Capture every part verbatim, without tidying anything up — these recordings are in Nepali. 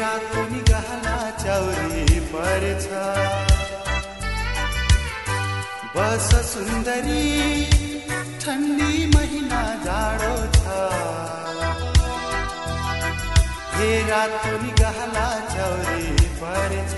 रातो निगाहला चौरी पर्छ बस सुन्दरी ठण्डी महिना जाडो छ हे रातो निगाहला चौरी पर्छ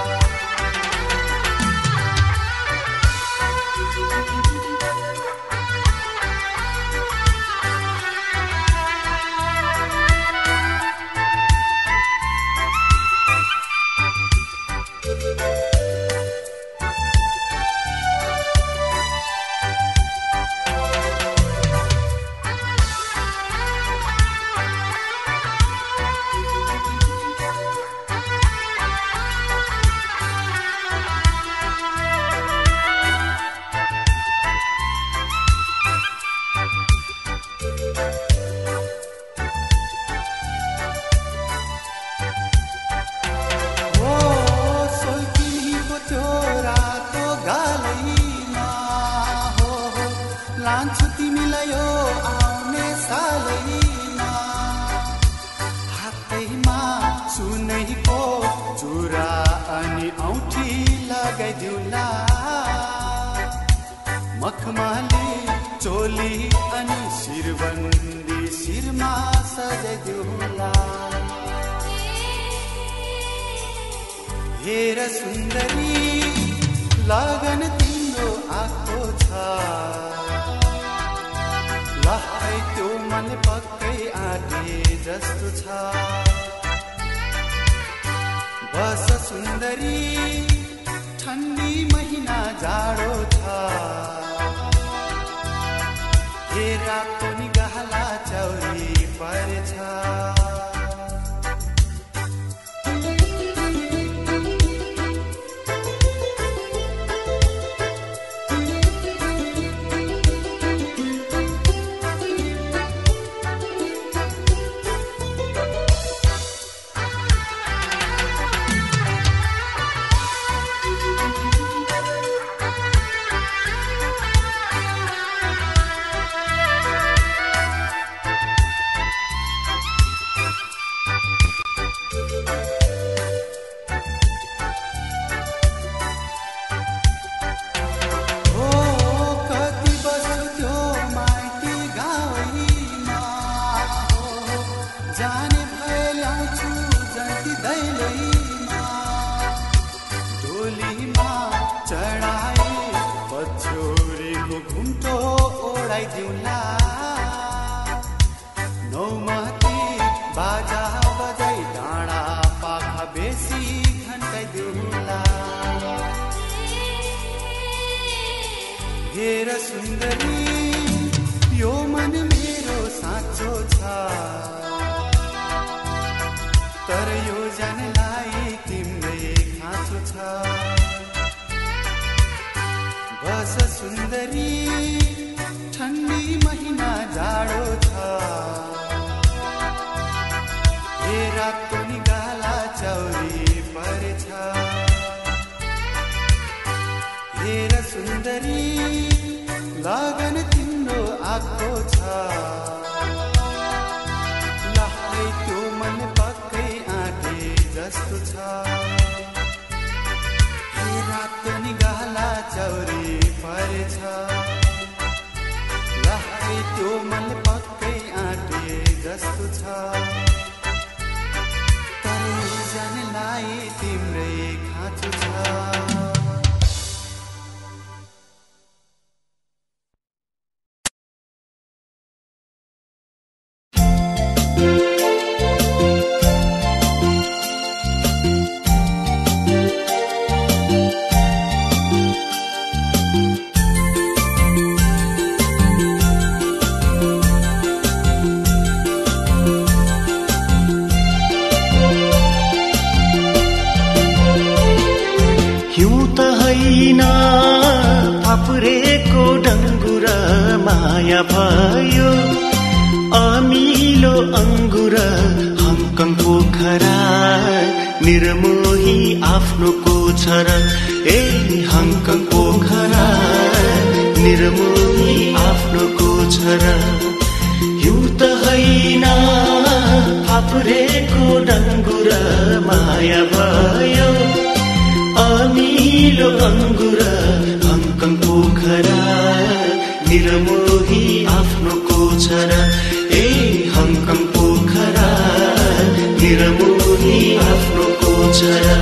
मखमली चोली अनि शिरबन्दी शिरमा सजाइदिउला हेर सुन्दरी लगन तिम्रो आएको छ लहै त्यो मन पक्कै आँटे जस्तो छ बस सुन्दरी ठण्डी महिना जाडो छ हे रातो निगाहला चौरी पर्छ हेर सुन्दरी यो मन मेरो साँचो छ तर यो जानलाई तिम्रै खाँचो छ बस सुन्दरी ठण्डी महिना जाडो छ हे रातो निगाहला चौरी पर्छ हेर सुन्दरी लगन तिम्रो आएको छ लहै त्यो मन पक्कै आँटे जस्तो छ हे रातो निगाहला चौरी पर्छ लहै त्यो मन पक्कै आँटे जस्तो छ तर जानलाई तिम्रै खाँचो छ फापुरेको डङ्गुर माया भयो अमिलो अङ्गुर हङकङ पोखरा निर्मोही आफ्नो कोछर ए हङकङ पोखरा निर्मोही आफ्नो कोछर हिउँ त होइन फाप्रेको डङ्गुर माया भयो अमिलो अङ्गुर हङकङ पोखरा निरमोही आफ्नो कोछरा ए हङकङ पोखरा निरमोही आफ्नो कोछरा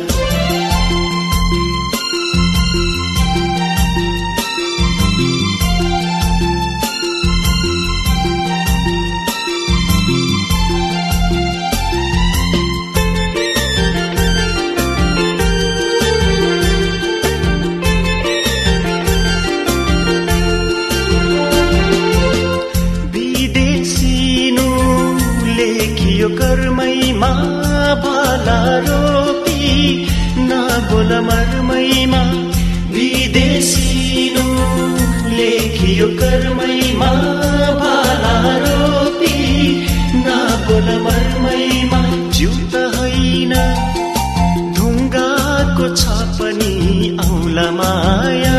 कर्मैमा भाला रोपी नबोल मर्मैमा विदेशिनु लेखियो कर्मैमा भाला रोपी नबोल मर्मैमा जिउ त होइन ढुङ्गाको छ पनि औला माया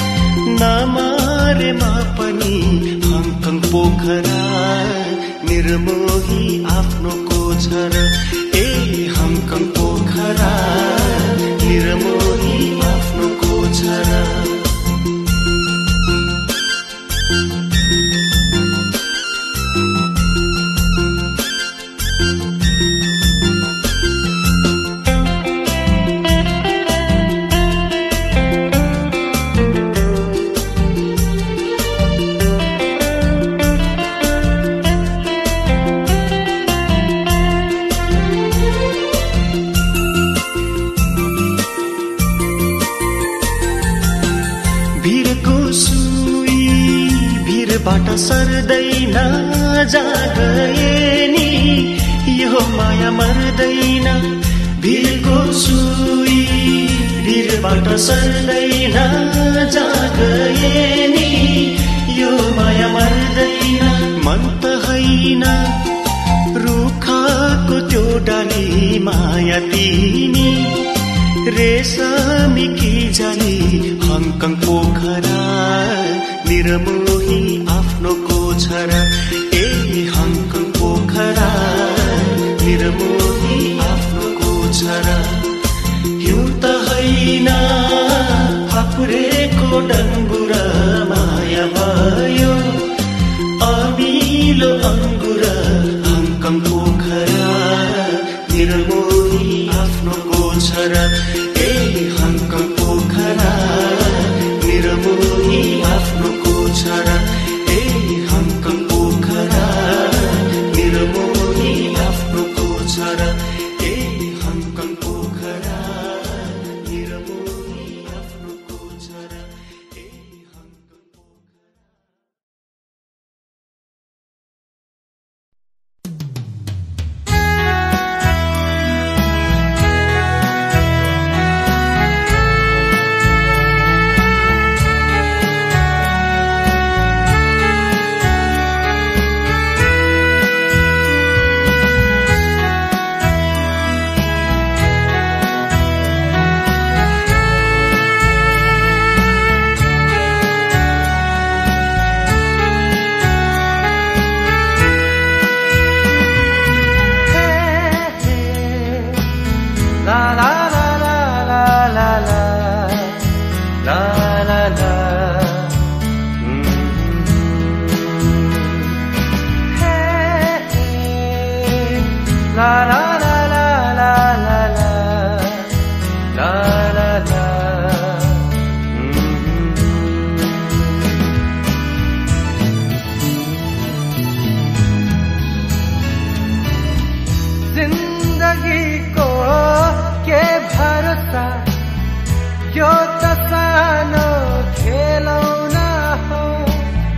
नमारेमा पनि हङकङ पोखरा निर्मोही आफ्नो कोछरा ए हङकङ पोखरा निर्मोही आफ्नो कोछरा बाट सर्दैन जागए नि यो माया मर्दैन भिरको सुई भिरबाट सर्दैन जागए नि यो माया मर्दैन मन त होइन रुखको त्यो डाली माया तिमी रेशमी कि जानी हङकङ पोखरा निरमोही आफ्नो कोछरा ए हङकङ पोखरा निरमोही आफ्नो कोछरा हिउँ त होइन फाप्रेको डङ्गुर माया भयो अमिलो अङ्गुर हङकङ पोखरा निरमोही आफ्नो कोछरा ए हङकङ पोखरा निरमोही आफ्नो कोछरा ए हङकङ पोखरा निरमोही आफ्नो कोछरा ए हङकङ पोखरा निरमोही आफ्नो कोछरा ए हङकङ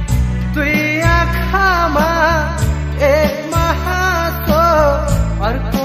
अर्को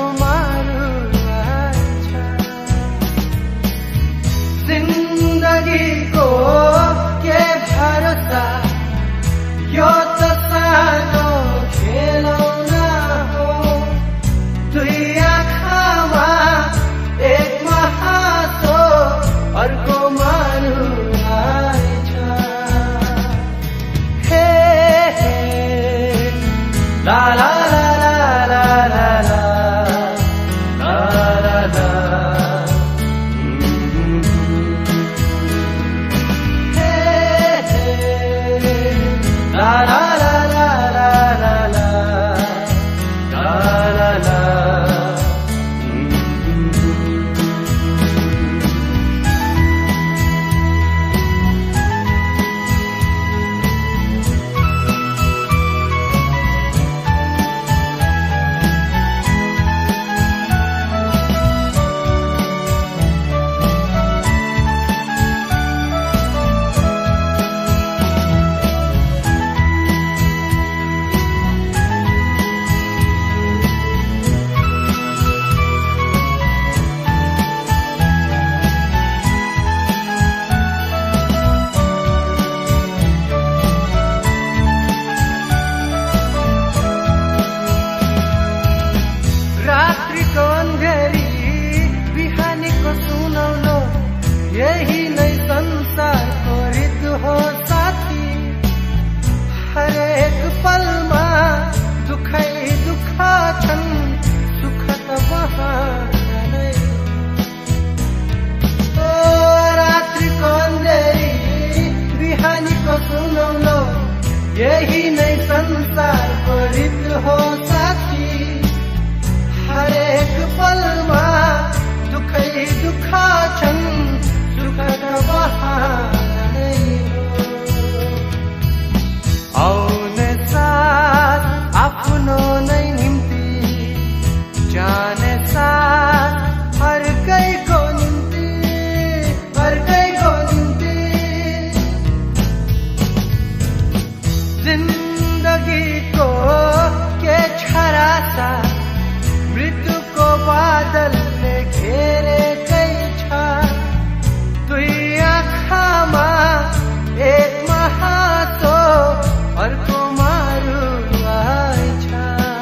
भरोसा मृत्युको बादलले घेरेकै छ। दुई आँखामा एक महातो अर्को मारुवाई छ।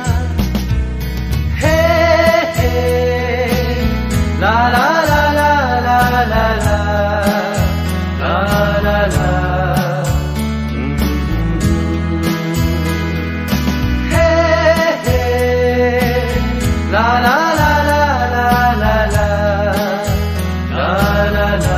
हे हे ला ला ला ला ला ला ला ला ला हे हे ला ला ला ला ला ला ला ला ला।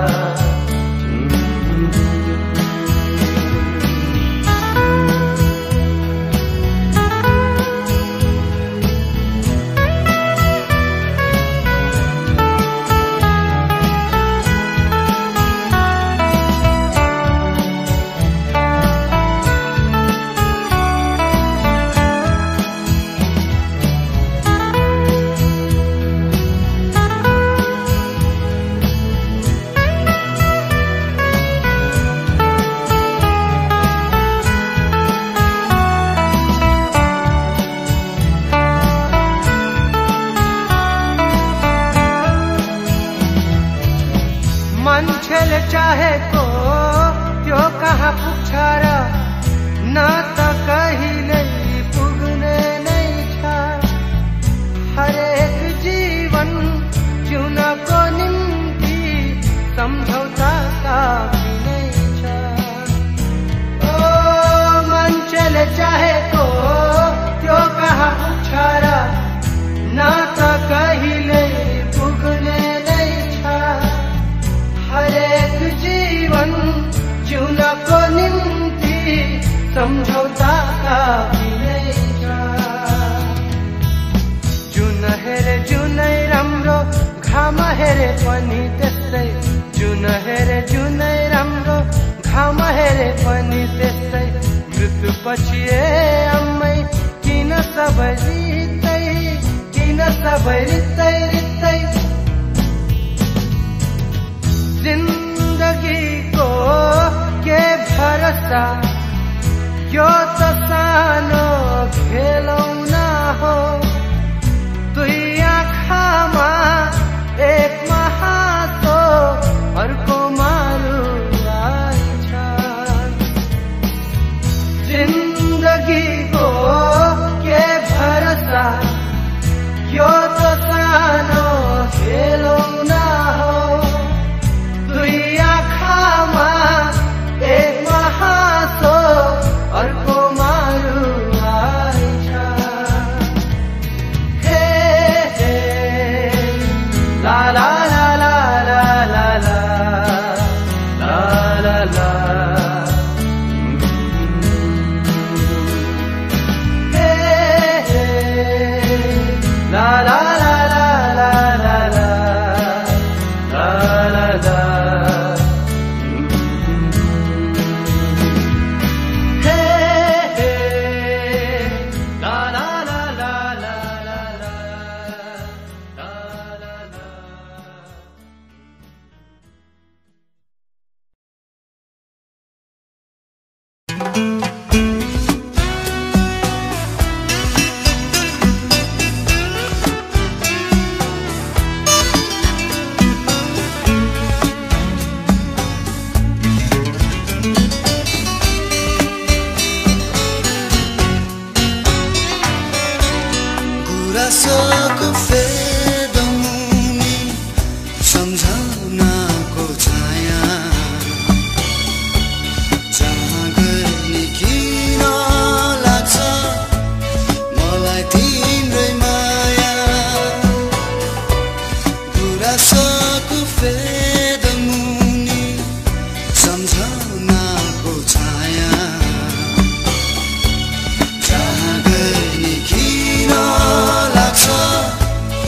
मान्छेले चाहेको त्यो कहाँ पुग्छ र न त कहिल्यै पुग्ने नै छ। हरेक जीवन जिउनको निम्ति सम्झौता काफी नै छ। ओ मान्छेले चाहेको त्यो कहाँ पुग्छ र न त कहिल्यै पुग्ने नै छ। हरेक जीवन जिउनको निम्ति सम्झौता काफी नै छ। जुन हेरे जुनै राम्रो घाम हेरे पनि त्यस्तै। जुन हेरे जुनै राम्रो घाम हेरे पनि त्यस्तै। मृत्यु पछि ए अम्मै किन सबै रित्तै किन सबै रित्तै रित्तै। जिन्दगीको के भरोसा यो त सानो खेलौना हो। दुई आँखामा एक महातो अर्को मारुवाई छ। जिन्दगीको के भरोसा यो त सानो खेलौना हो। दुई आँखामा एक महातो अर्को मारुवाई छ। हे हे ला ला ला ला ला ला ला ला ला हे हे ला ला ला ला ला ला ला ला। गुराँसको फेदमुनि सम्झनाको छाया जहाँ गए किन लाग्छ मलाई तिम्रै माया। गुराँसको फेदमुनि सम्झनाको छाया जहाँ गए किन लाग्छ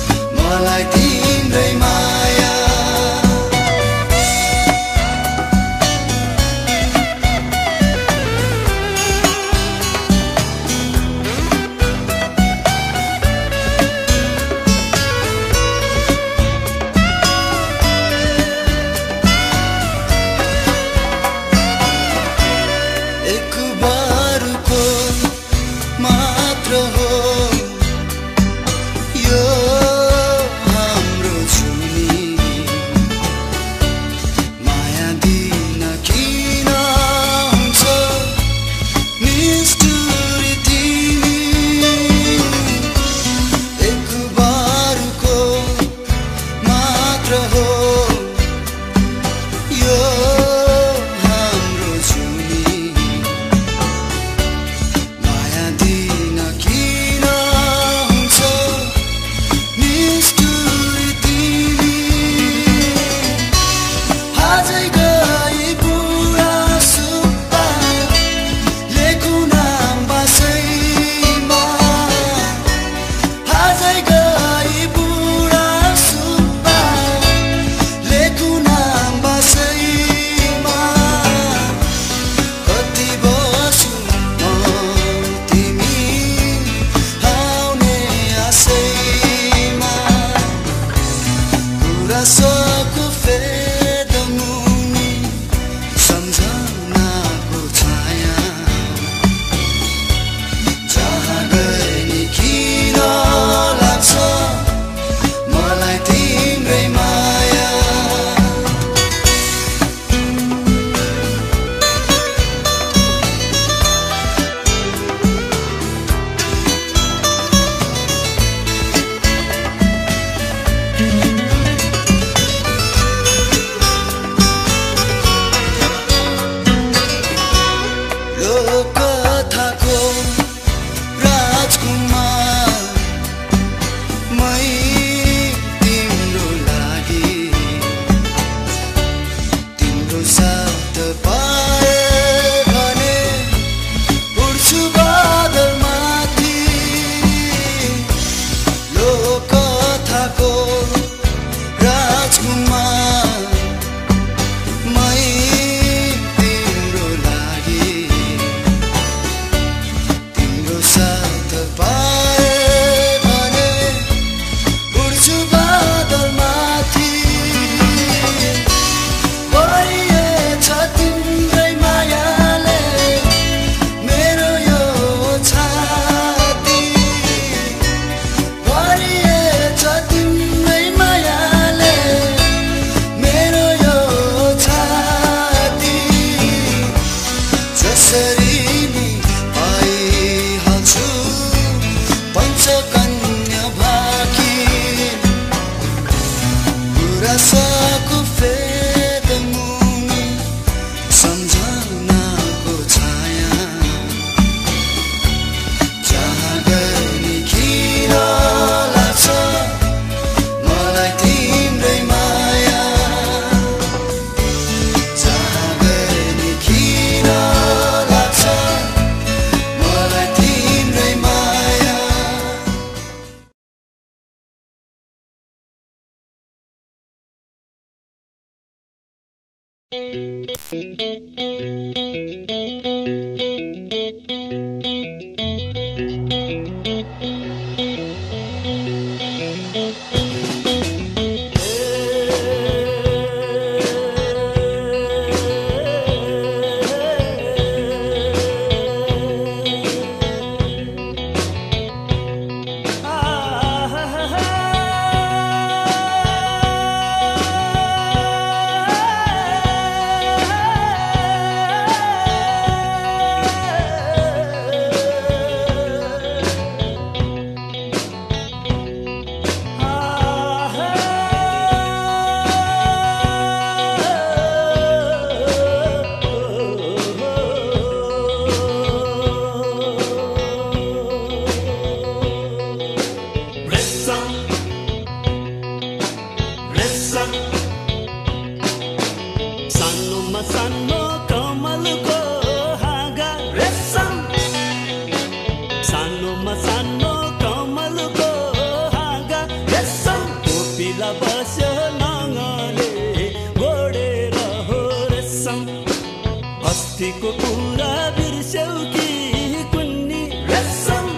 अस्तिको कुरा बिर्स्यौ कि कुन्नी रेशम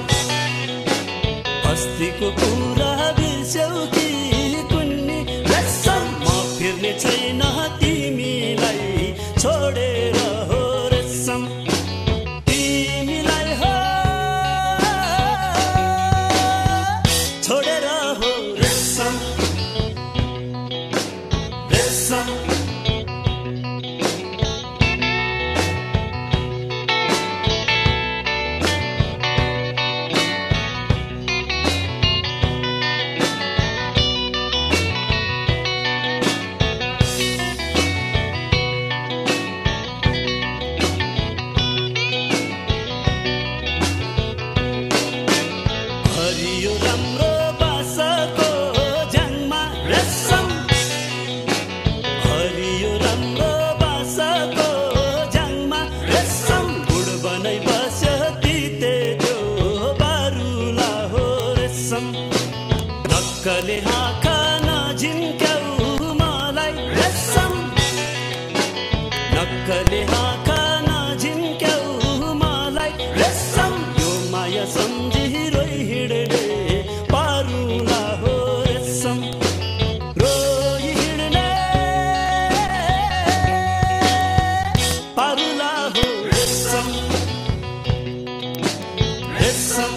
अस्तिको कुरा बिर्स्यौ कि कुन्नी रेशम म फिर्ने छैन तिमीलाई छोडेर हो रेशम तिमीलाई हो छोडेर हो रेशम रेशम हरियो राम्रो बासाको ज्याङमा रेशम हरियो राम्रो बासाको ज्याङमा रेशम गुड बनाइ बस्यो तिते जो बारुला हो रेशम नक्कले आँखा नझिन्क्याउ मलाई रेशम नक्कले आँखा नझिन्क्याउ मलाई रेशम यो माया सम्झी पारुला हो रेशम रोई हिँड्ने पारुला हो रेशम रेशम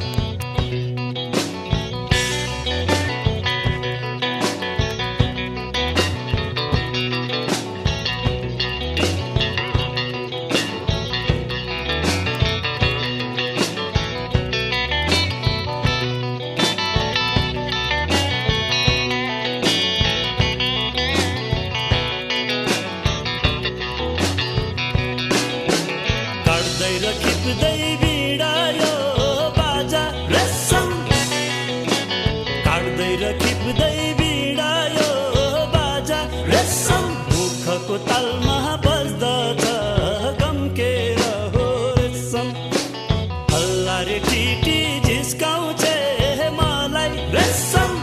काट्दै र खिप्दै बिडायो बाजा रेशम काट्दै र खिप्दै बिडायो बाजा रेशम मुखको तालमा बज्दछ गम्केर हो रेशम हल्ला रे टिटी जिस्काउँछ मलाई रेशम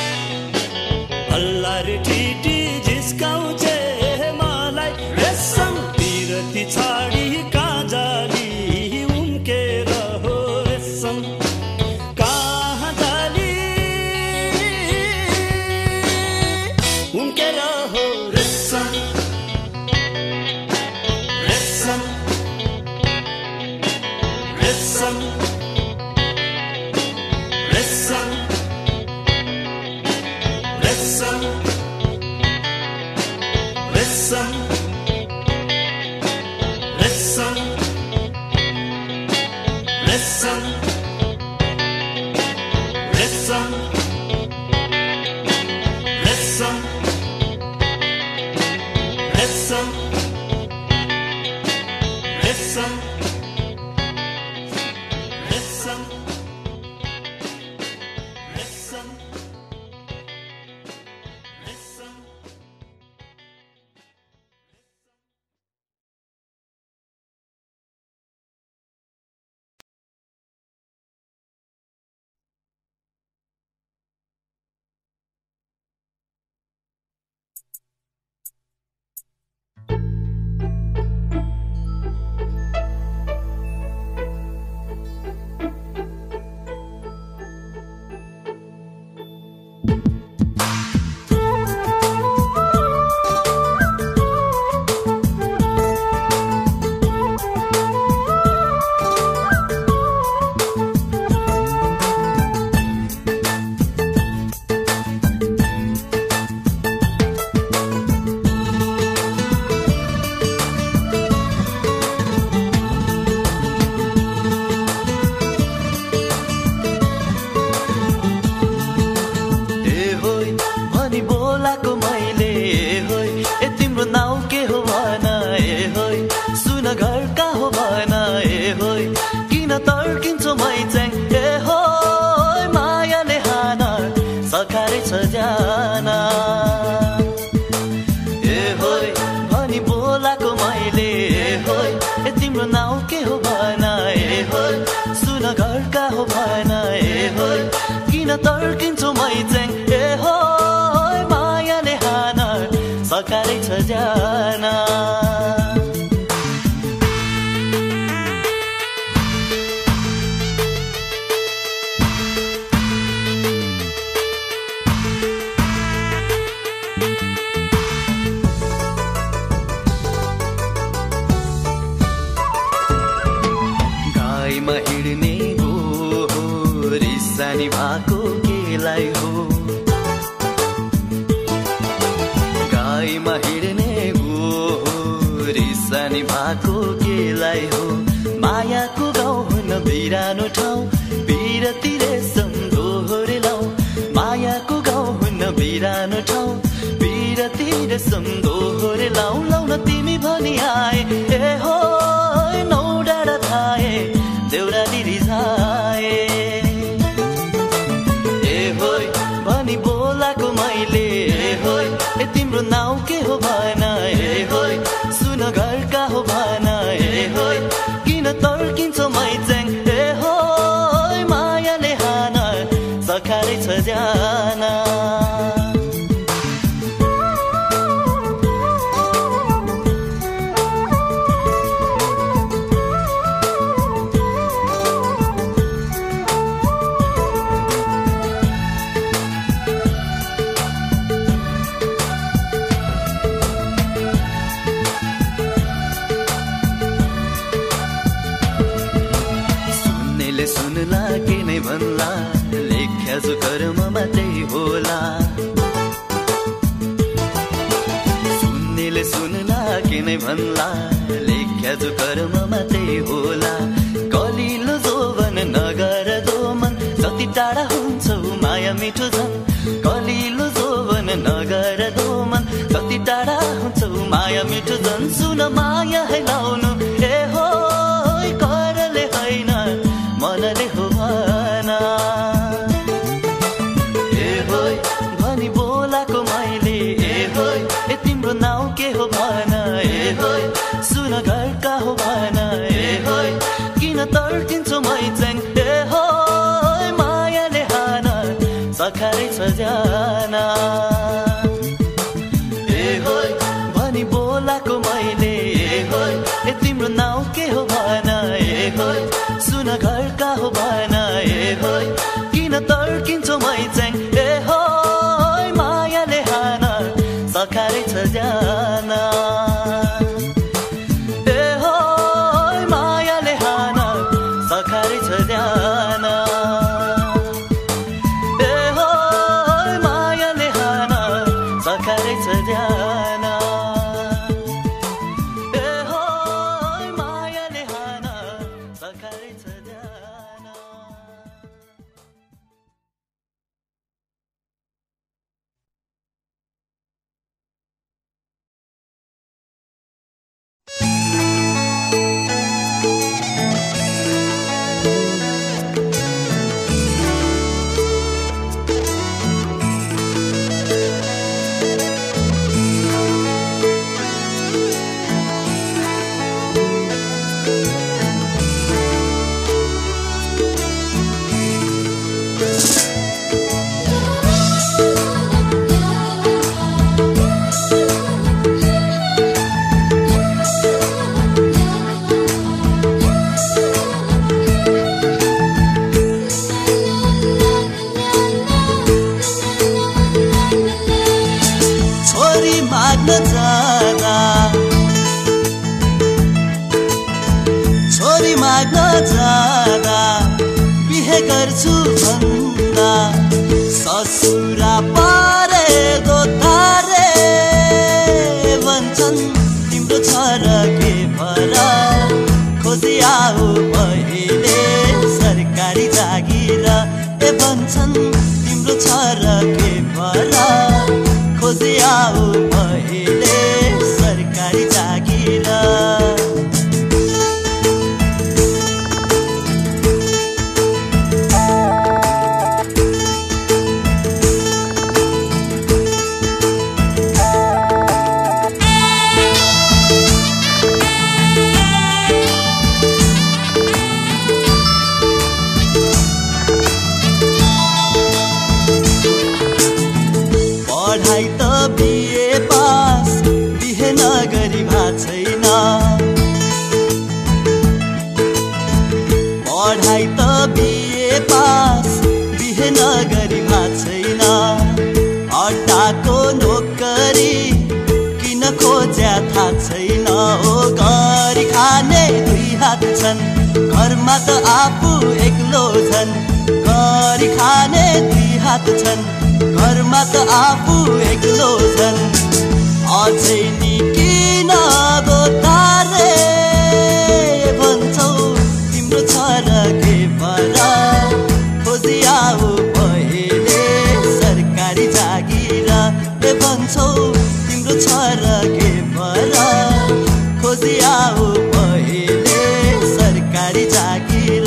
हल्ला रे टिटी जिस्काउँछ मलाई रेशम बिरती छाडी जाली उम्केर हो रेशम कहाँ जाली उम्केर हो रेशम रेशम रेशम रेशम रेशम रेशम रेशम रेशम रेशम रेशम रेशम रेशम किन तर्किन्छौ मैचेङ ए हो मायाले हान सकारै छ जान गाईमा हिँड्ने गो रिसानी भएको केलाई हो गाईमा हिँड्ने गो रिसानी भएको केलाई हो मायाको गाउँ हुन बिरानो ठाउँ बिरती रेशम दोहोरेलाऊ मायाको गाउँ हुन बिरानो ठाउँ बिरती रेशम दोहोरेलाऊ लाउन तिमी भनी आए ए हो नौ डाँडा थाए देउराली रिझाए ए होय भनी बोलाको मैले ए होय ए तिम्रो नाउँ के हो भन ए होय सुन घर का हो भन ए होय किन तर्किन्छौ मैचेङ ए होय मायाले हान सखारै छ जान सुनला के नै भन्ला लेख्या जो कर्ममा त्यही होला सुन्नेले सुनला के नै भन्ला लेख्या जो कर्ममा त्यही होला कलिलो जोवन नगर दोमन जति टाढा हुन्छौ माया मिठो झन् कलिलो जोवन नगर दोमन जति टाढा हुन्छौ माया मिठो झन् सुन माया है लाउनु ए हो करले होइन मनले हो भना ए होय भनी बोलाको मैले ए होय ए तिम्रो नाउँ के हो भन ए होय सुन घर का हो भन ए होय किन तर्किन्छौ मैचेङ ए होय मायाले हान सखारै छ जान ए होय भनी बोलाको मैले ए होय ए तिम्रो नाउँ के हो भन ए होय सुन घर का हो भन ए होय किन तर्किन्छौ मैचेङ ए होय मायाले हान सखारै छ जान ए होय मायाले हान सखारै छ जान ए होय मायाले हान सखारै छ जान ए होय मायाले हान सखारै छ जान छोरी माग्न जाँदा बिहे गर्छु भन्दा ससुरा परेको तारे भन्छन् तिम्रो छ र के भर खोजी आऊ पहिले सरकारी जागिर ए भन्छन् तिम्रो छ र के भर खोजी आऊ पहिले सरकारी जागिर त आफू एक्लो छन्, गरी खाने दुई हात छन्। घरमा त आफू एक्लो छन्, अझै नि किन गोतारे भन्छौ तिम्रो छ र के परा। खोजी आऊ पहिले सरकारी जागिर भन्छौ तिम्रो छ र के परा। खोजी आऊ पहिले सरकारी जागिर।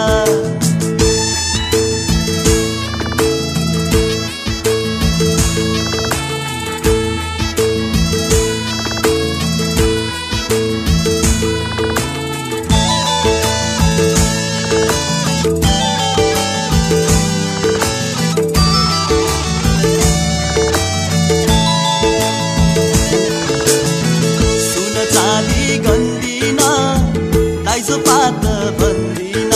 पात बन्दिन,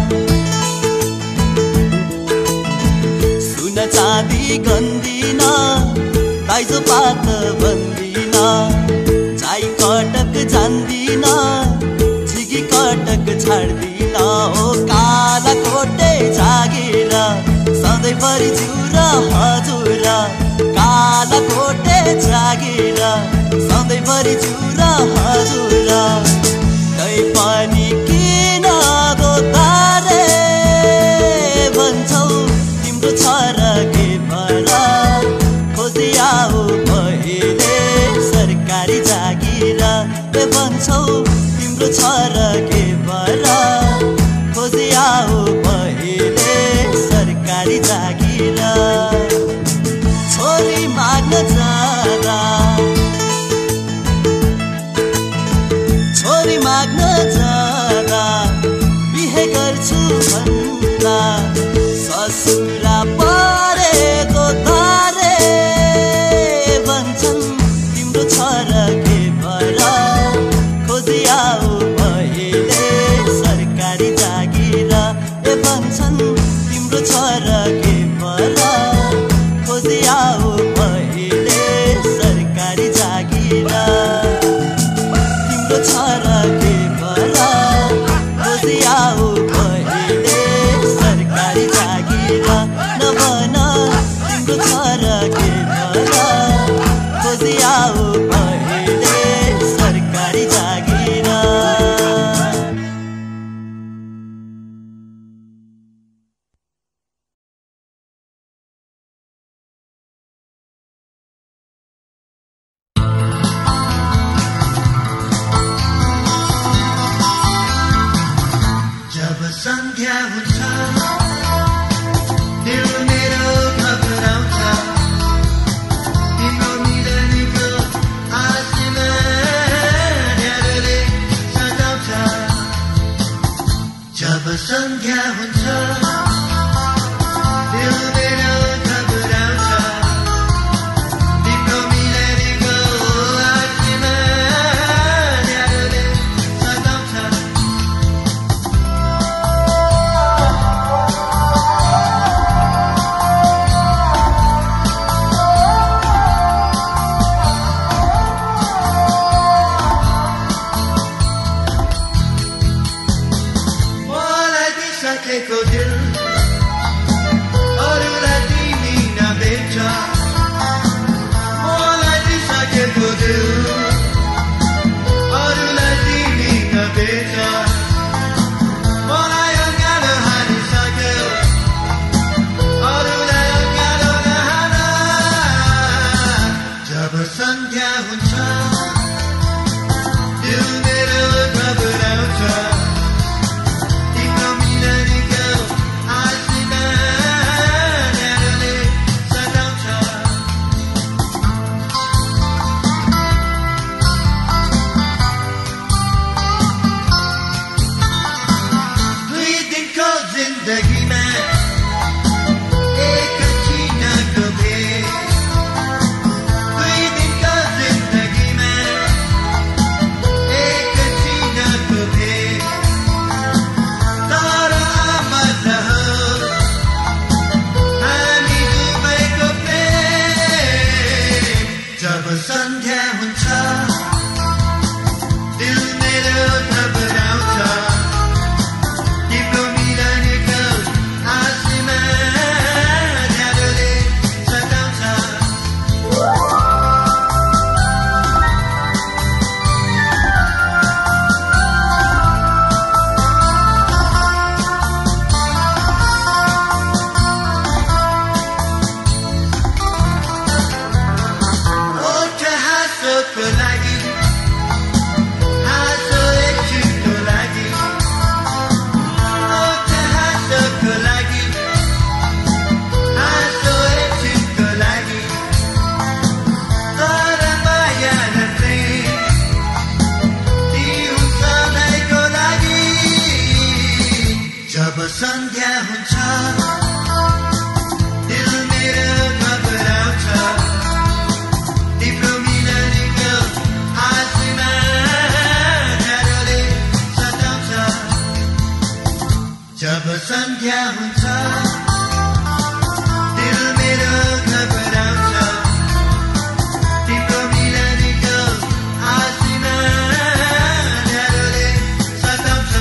सुन चाँदी गन्दिन, दाइजो पात बन्दिन। चाइ कटक जान्दिन, झिगी कटक छाड्दिन। हो काला कोटे जागिर सधैँभरि जिउर हजुर। काला कोटे जागिर सधैँभरि जिउर हजुर। तै पनि किन गोतारे भन्छौ तिम्रो छ र के परा। खोजी आऊ पहिले सरकारी जागिर भन्छौ तिम्रो छ र के परा। खोजी आऊ पहिले सरकारी जागिर। छोरी माग्न जाँदा, छोरी माग्न जाँदा बिहे गर्छु भन्दा ससुरा परेको तारे भन्छन् तिम्रो छ र के परा। खोजी आऊ पहिले सरकारी जागिर भन्छन् तिम्रो छ र के परा। खोजी आऊ पहिले सरकारी जागिर। तिम्रो छ र के परा। खोजी आऊ पहिले सरकारी जागिर। नभन तिम्रो छ र के परा। खोजी आऊ पहिले सरकारी जागिर। सन्ध्या हुन्छ दिल मेरो घबराउँछ। तिम्रो मिलनीको आशमा ढ्यारोले सजाउँछ। जब सन्ध्या हुन्छ दिल मेरो घबराउँछ। तिम्रो मिलनीको आशमा ढ्यारोले सजाउँछ। सकेको दिल अरूलाई तिमी नबेच। मलाई दिइसकेको दिल अरूलाई तिमी नबेच। मलाई अँगालो हानिसक्यो अरूलाई अँगालो नहान। जब सन्ध्या हुन्छ दिल मेरो घबराउँछ। जिन्दगीमा एक छिनको भेट। दुई दिनको जिन्दगीमा एक छिनको भेट। तर आमद हो हामी दुवैको प्रेम। जब सन्ध्या हुन्छ दिल मेरो घबराउँछ। हुन्छ दिल मेरो घबराउँछ तिम्रो मिलनीको आशमा ढाडले सताउँछ जब सन्ध्या हुन्छ दिल मेरो घबराउँछ तिम्रो मिलनीको आशमा ढाडले सताउँछ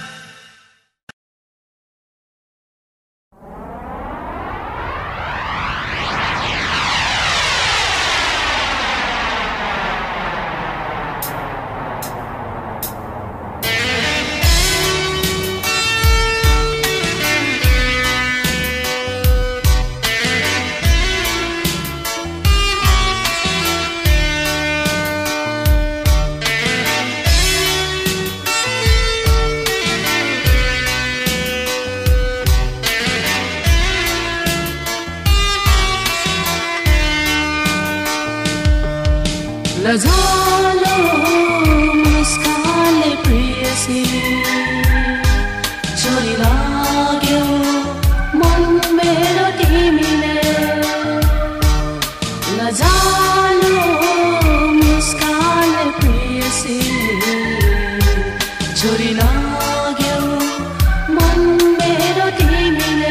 लजालो मुस्कानले प्रियसी छोरी लाग्यो मन मेरो तिमीले लजालो मुस्कानले प्रियसी छोरी लाग्यो मन मेरो तिमीले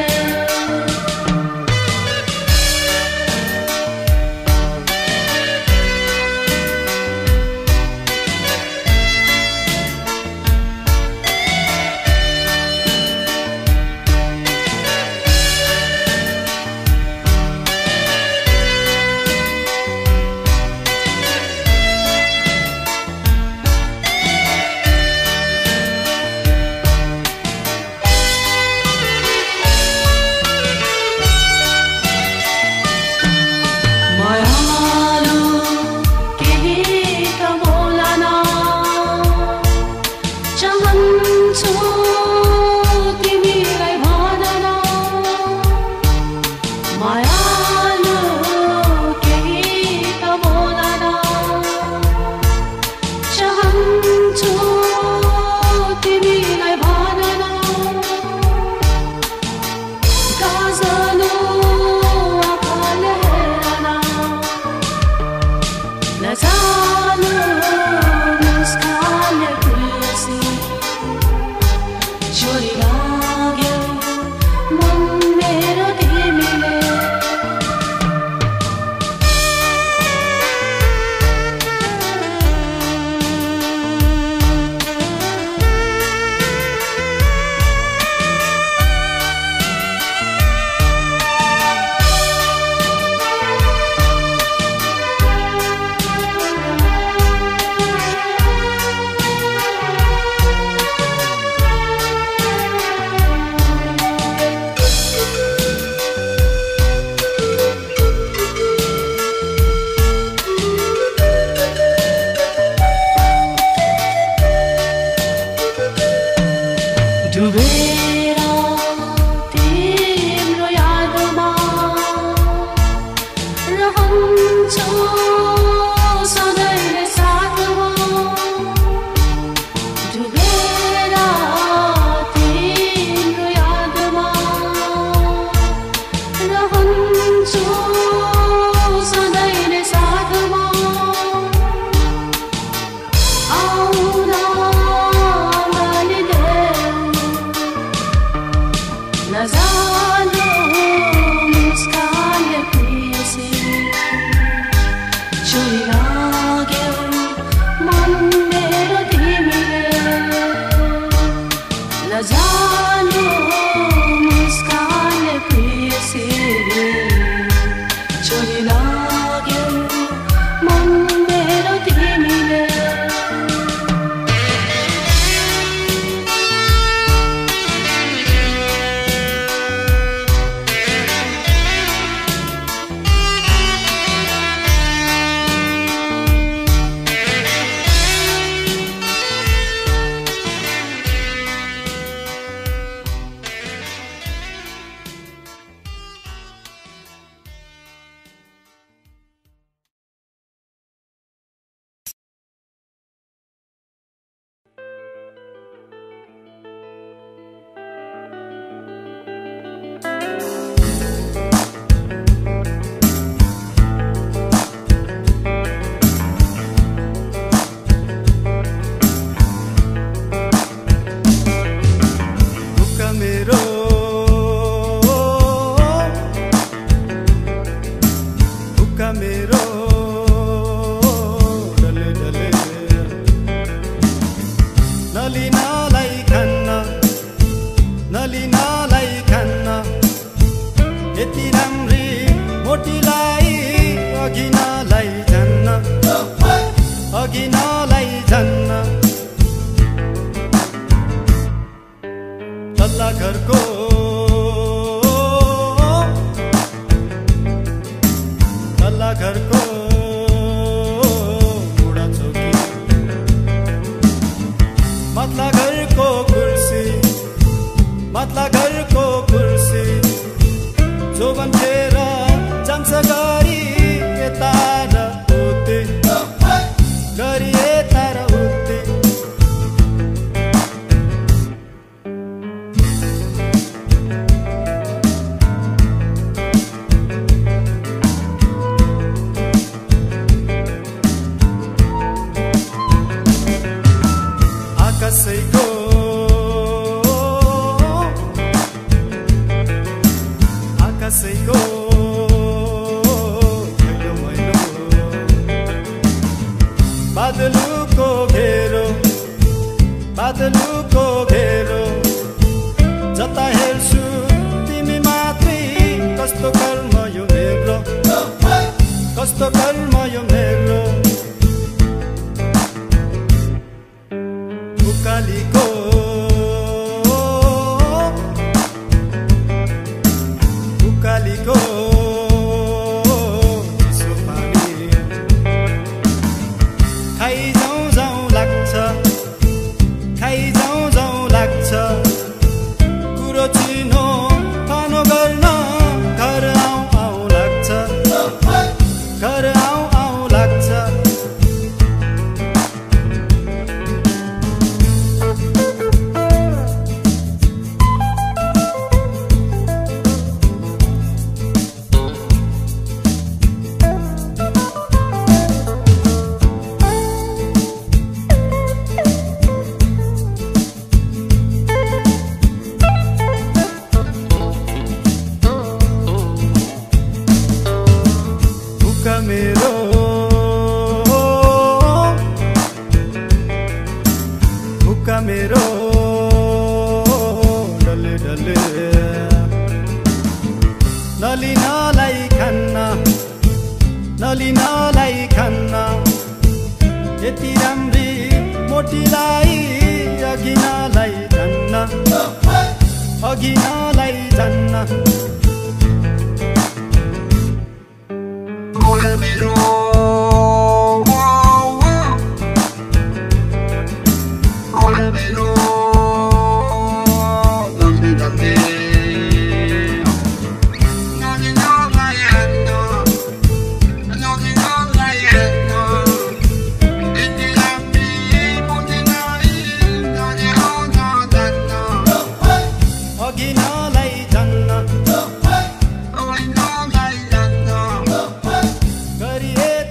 यति राम्री मोटीलाई अघि नलाई जान्न अघि नलाई जान्न तल्ला घरको तल्ला घरको बुढा चौकी माथला घरको कुर्सी माथला घरको कुर्सी जो बन्थेर जान्छ गरी यता र उति गरी यता र उति आकाशैको आकाशैको मैलो मैलो बादलुको घेरो बादलुको घेरो जता हेर्छु तिमी मात्रै कस्तो कर्म यो मेरो कस्तो कर्म यो मेरो उकालीको उकालीको चिसो पानी खाइ जाउँ जाउँ लाग्छ खाइ जाउँ जाउँ लाग्छ कुरो चिनो खानो गर्न घर आउँ आउँ लाग्छ घर आउँ आउँ लाग्छ भुका मेरो भुका मेरो डले डले नली नलाई खान्न नली नलाई खान्न यति राम्री मोटीलाई अघि नलाई जान्न अघि नलाई जान्न अघि नलाई जान्न गरी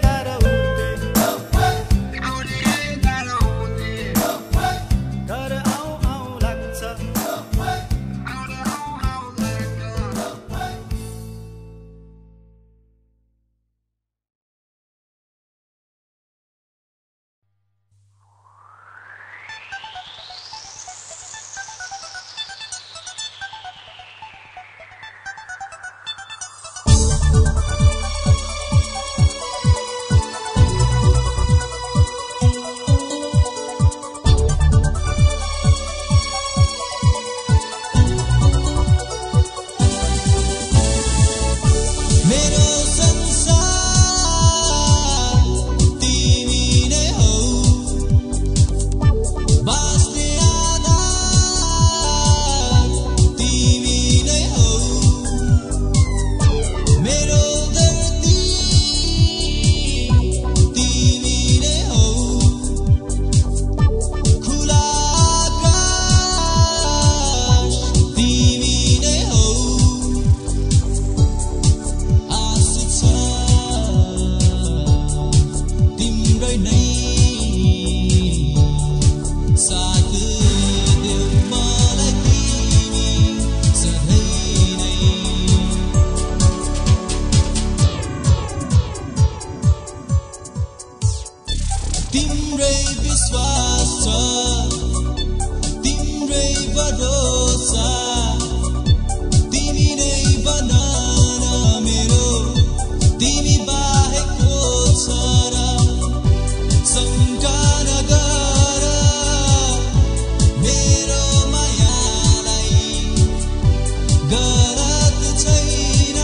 गलत छैन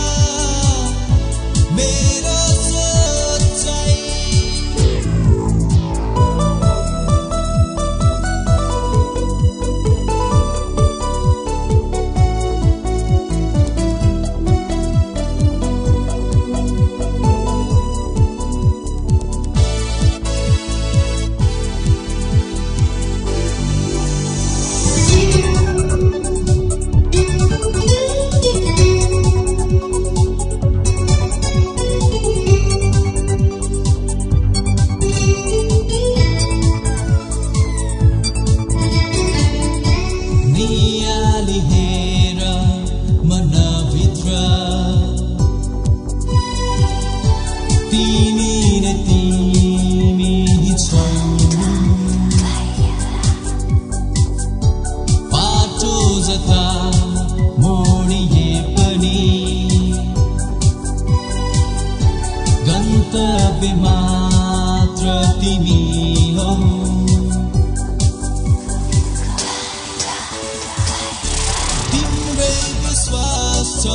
मेरो सोचाइ नियाली हेर मनभित्र तिमी नै तिमी छौ बाटो जता मोडिए पनि गन्तव्य मात्र तिमी हौ तिम्रै विश्वास छ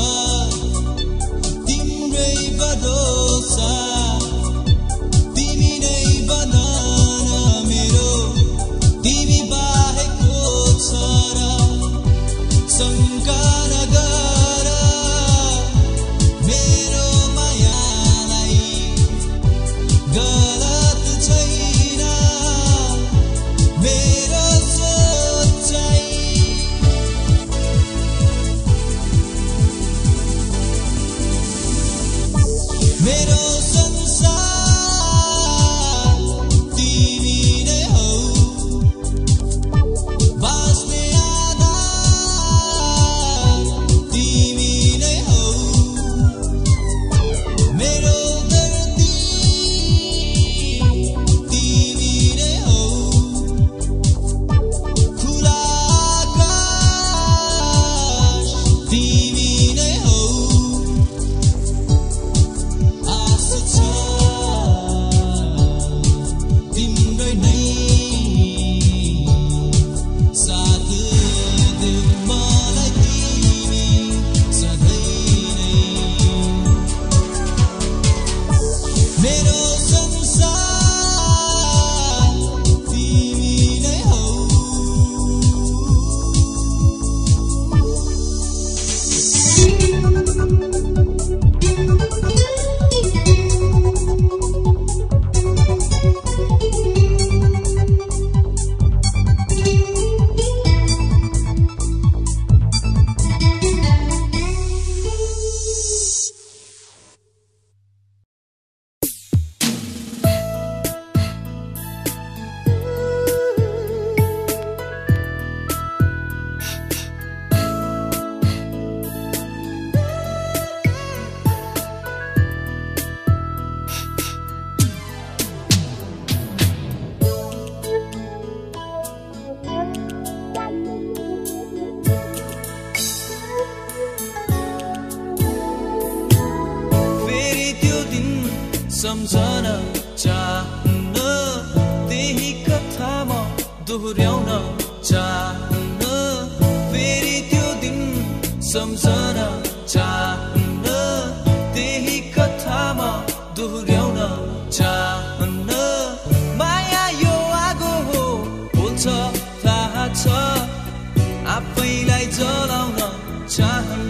तिम्रै भरोसा तिमी नै बना न मेरो तिमी बाहेकको छ र शङ्का नगर मेरो मायालाई गलत छैन मेरो सोचाइ मेरो संसार तिमी नै हौ बाँच्ने आधार तिमी नै हौ मेरो धरती तिमी नै हौ खुला आकाश तिमी नै हौ आस छ तिम्रै नै साथ देऊ मलाई तिमी सधैँ नै मेरो संसार तिमी नै हौ फेरि त्यो दिन सम्झन चाहन्न त्यही कथा म दोहोर्याउन चाहन्न फेरि त्यो दिन सम्झन चाहन्न त्यही कथा म दोहोर्याउन चाहन्न माया यो आगो हो बोल्छ थाहा छ आफैलाई जलाउन चाहन्न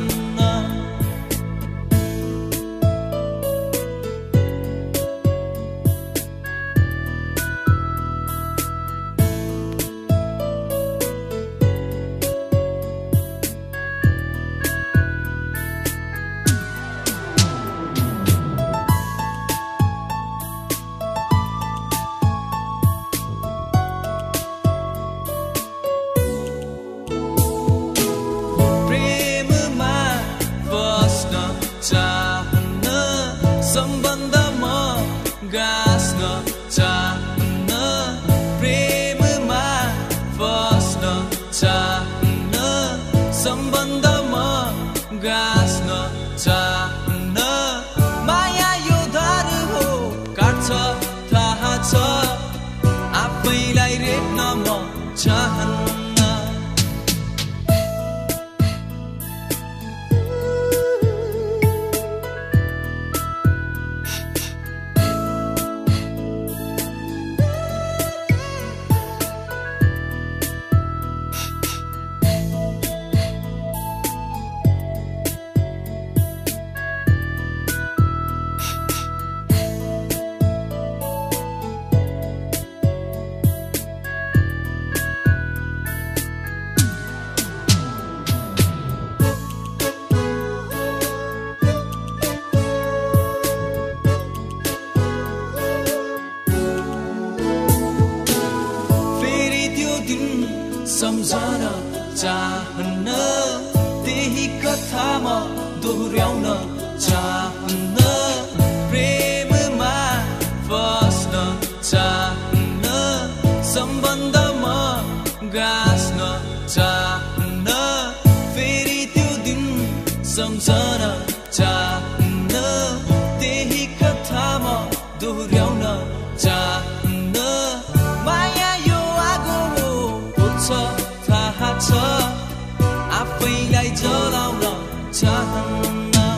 कथा म दोहोर्याउन चाहन्न प्रेममा बस्न चाहन्न सम्बन्धमा गाँस्न चाहन्न फेरि त्यो दिन सम्झन चाहन्न त्यही कथा म दोहोर्याउन चाहन्न माया यो आगो हो पोल्छ थाहा छ आफैलाई जलाउन चाहन्न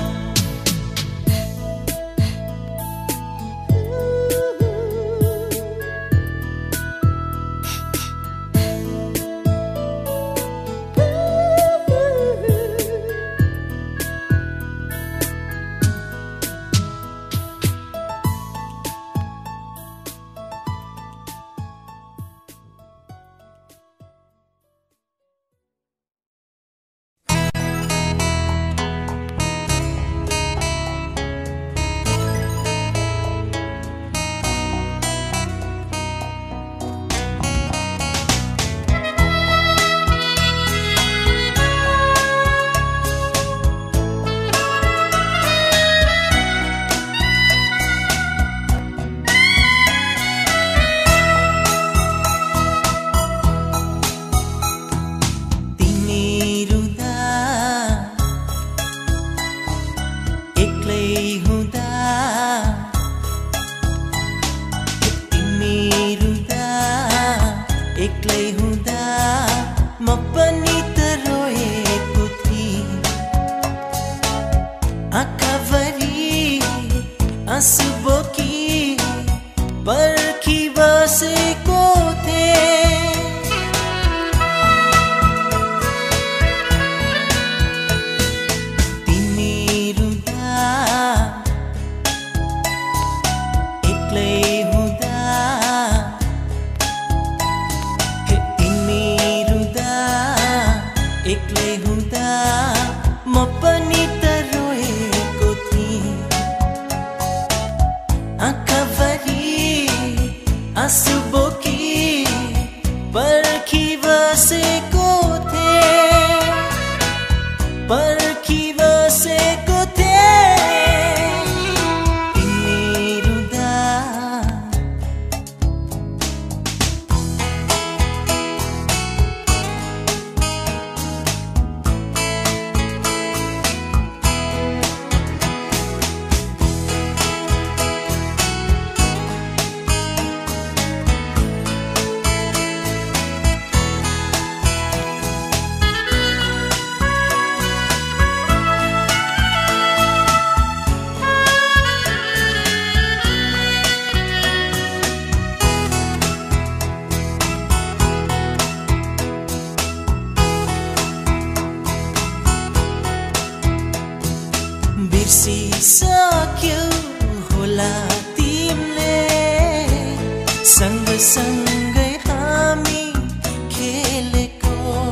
बिर्सिसक्यौ होला तिमीले सँगसँगै हामी खेलेको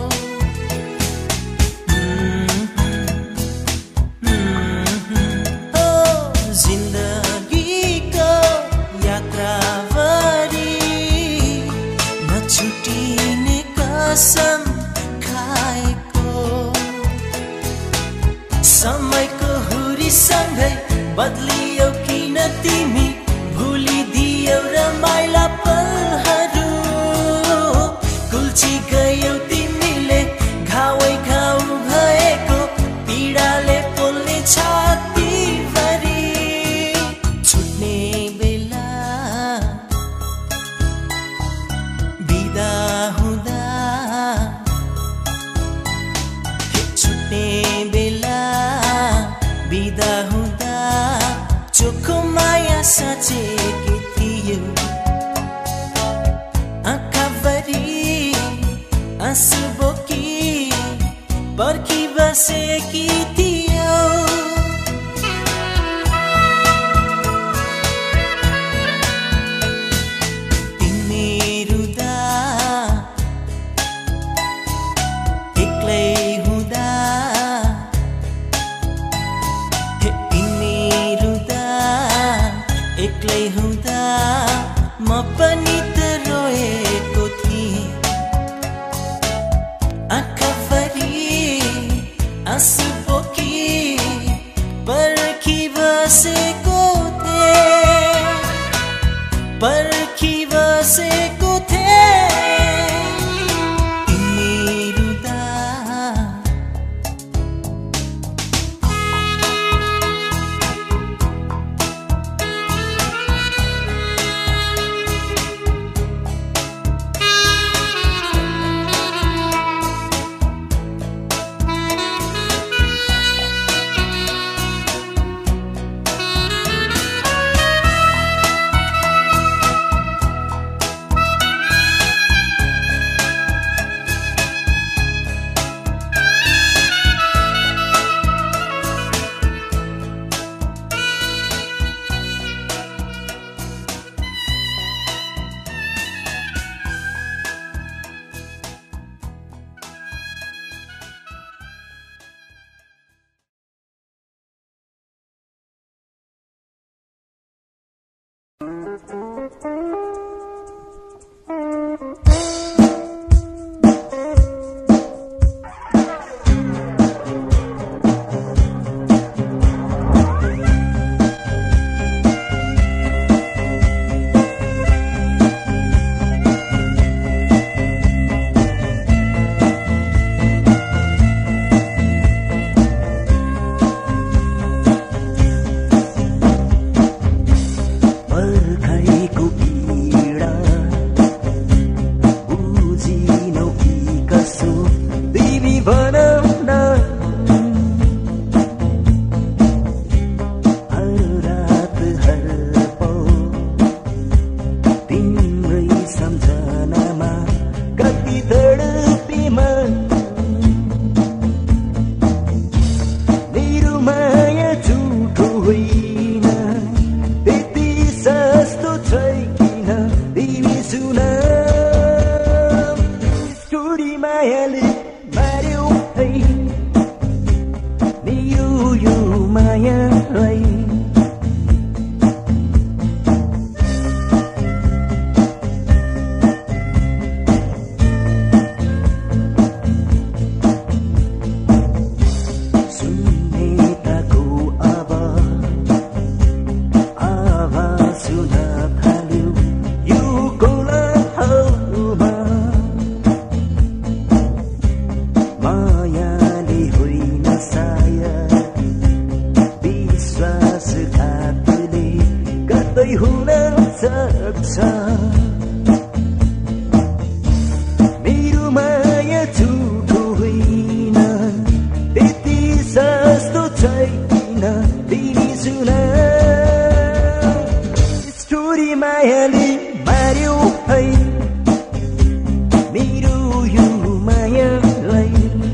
ओ जिन्दगीको यात्राभरि नछुटिने कसम खाएको समयको सँगै बदलियौ किन तिमी भुलिदियौ रमाइला पलहरू कुल्ची गयौ तिमीले घावै घाउ भएको पीडाले पोल्ने छातीभरि छुट्ने बेला बिदा हुँदा छुट्ने बेला बिदा हुँदा चोखो माया साँचेकी थियो आँखाभरि आँसु बोकी पर्खी बसेकी थियो तिमी रुँदा एक्लै हुँदा एक्लै हुँदा म पनि त रोएको थिएँ आँखाभरि आँसु यो मायालाई मेरो माया झुटो होइन त्यति सस्तो छैन तिमी सुन स्टोरी मायाले मार्यो है मेरो यो मायालाई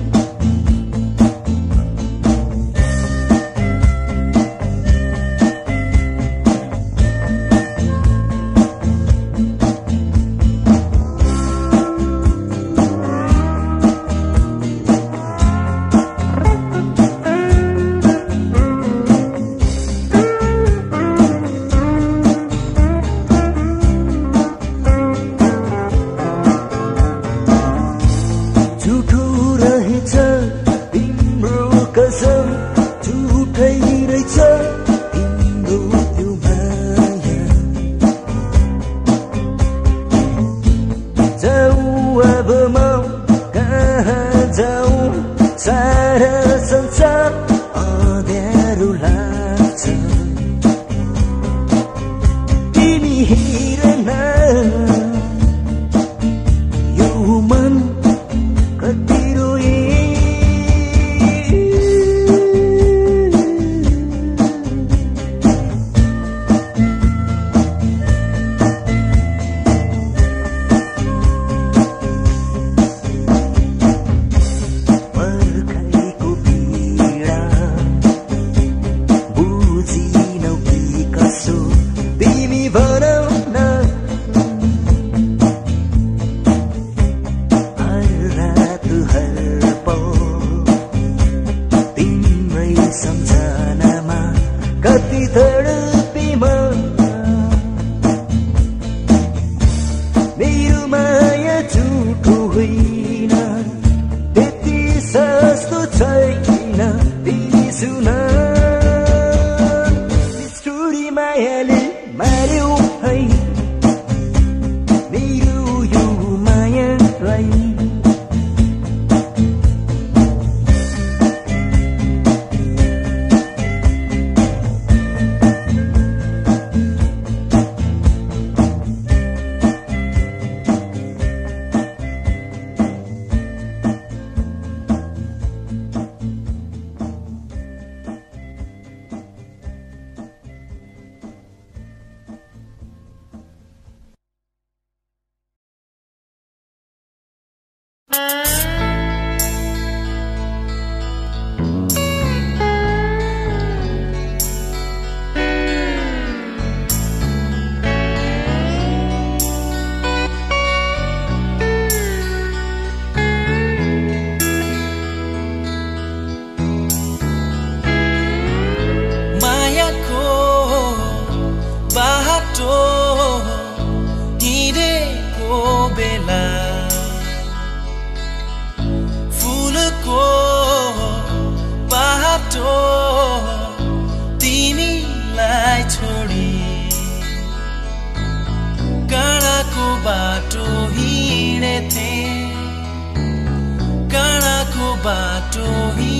बाटो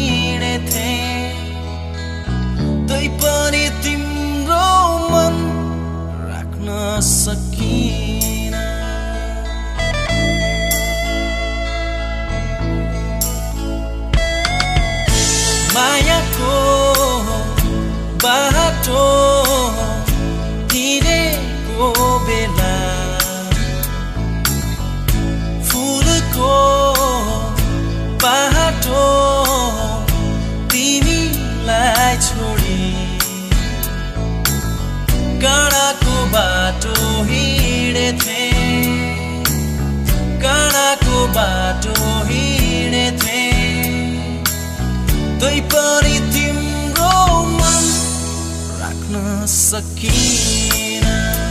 हिँडेथे तै पनि तिम्रो मन राख्न सकिन मायाको बाटो हिँडेको बेला फुलको बाटो तिमीलाई छोडी काँडाको बाटो हिँडेथे काँडाको बाटो हिँडेथे तै पनि तिम्रो सकिन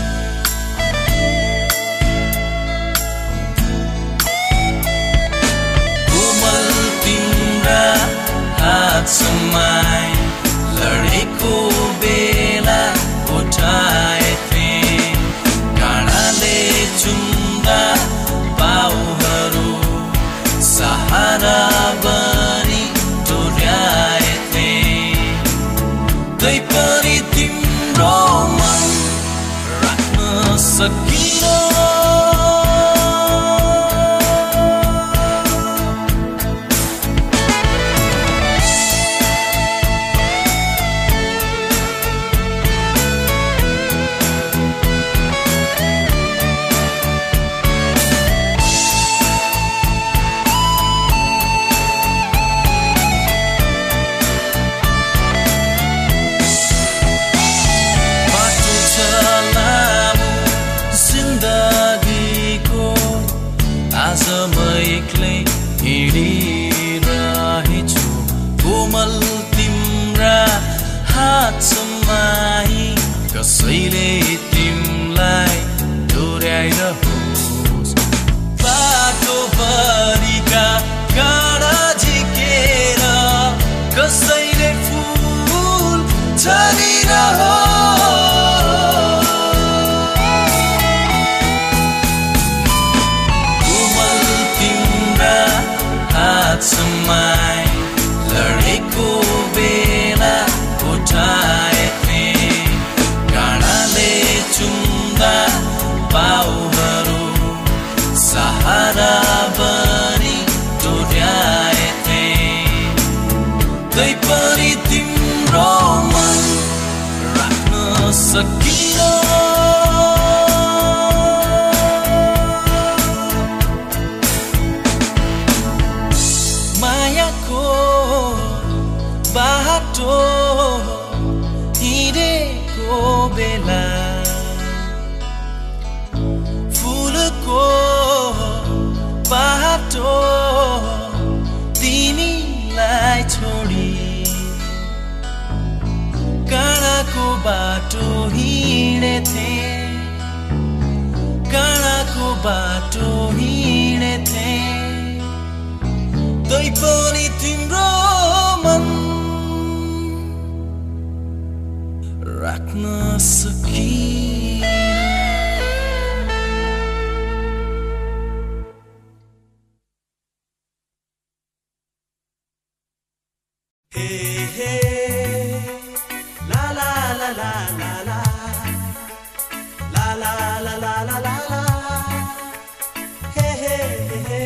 कोमल तिम्रा हात समाई लडेको बेला उठाएथे काँडाले चुम्दा पाउहरू सहारा बनी डोर्याएथे तै पनि तिम्रो मन राख्न सकिन हिँडिरहेछु कोमल तिम्रा हात समाई कसैले तिमलाई डोर्याइरहोस् बाटोभरिका काँडा झिकेर कसैले फुल झरिरहोस् समाई लडेको बेला उठाएथे काँडाले चुम्दा पाउहरू सहारा बनी डोर्याएथे तै पनि तिम्रो मन राख्न सकिन बाटो हिँडेको बेला फुलको बाटो तिमीलाई छोडी काँडाको बाटो हिँडेथे काँडाको बाटो हिँडेथे तै पनि तिम्रो मन राख्न सकिन हे हे ला ला ला ला ला ला ला ला ला ला ला ला हे हे हे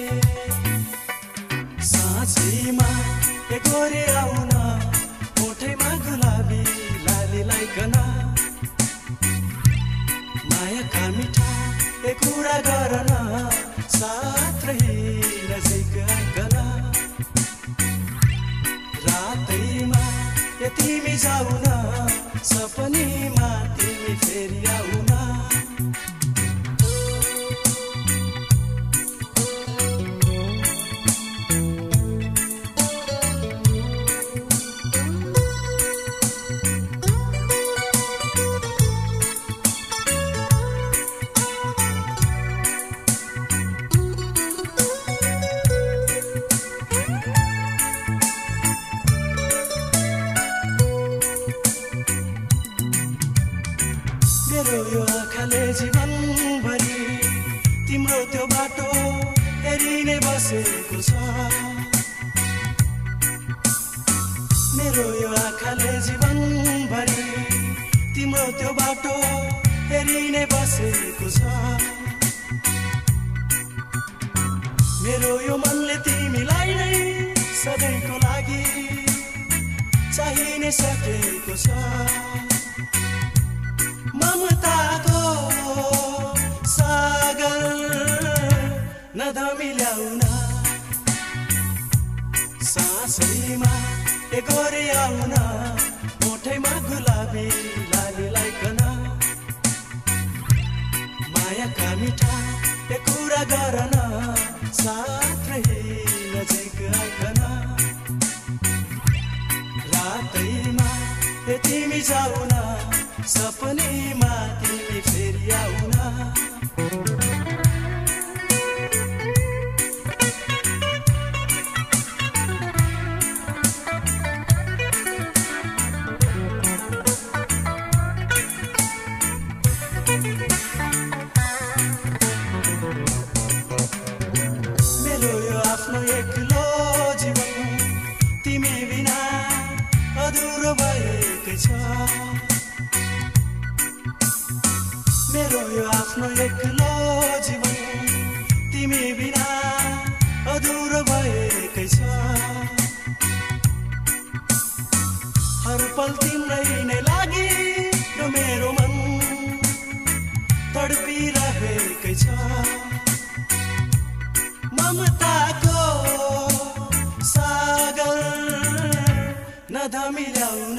साँझैमा ए गोरे आउन ओठैमा गुलाबी लाइकन मायाका मिठा ए कुरा गर्न साथ रही नजिक आइकन रातैमा ए तिमी जाउन सपनीमा तिमी फेरि आउन मेरो यो आँखाले जीवनभरि तिम्रो त्यो बाटो हेरि नै बसेको छ मेरो यो आँखाले जीवनभरि तिम्रो त्यो बाटो हेरि नै बसेको छ मेरो यो मनले तिमीलाई नै सधैँको लागि चाहि नै सकेको छ ममताको सागर नधमिल्याउन सासैमा ए गोरे आउन ओठैमा गुलाबी लाली लाइकन मायाका मिठा ए कुरा गर्न साथ रही नजिक आइकन रातैमा ए तिमी जाउन सपनीमा तिमी फेरि आउन मेरो यो आफ्नो एक्लो जीवन तिमी बिना अधुरो भएकै छ मेरो यो आफ्नो एक्लो जीवन तिमी बिना अधुरो भएकै छ हर पल तिम्रै नै लागि यो मेरो मन तडपिरहेकै छ ममताको सागर नधमिल्याउन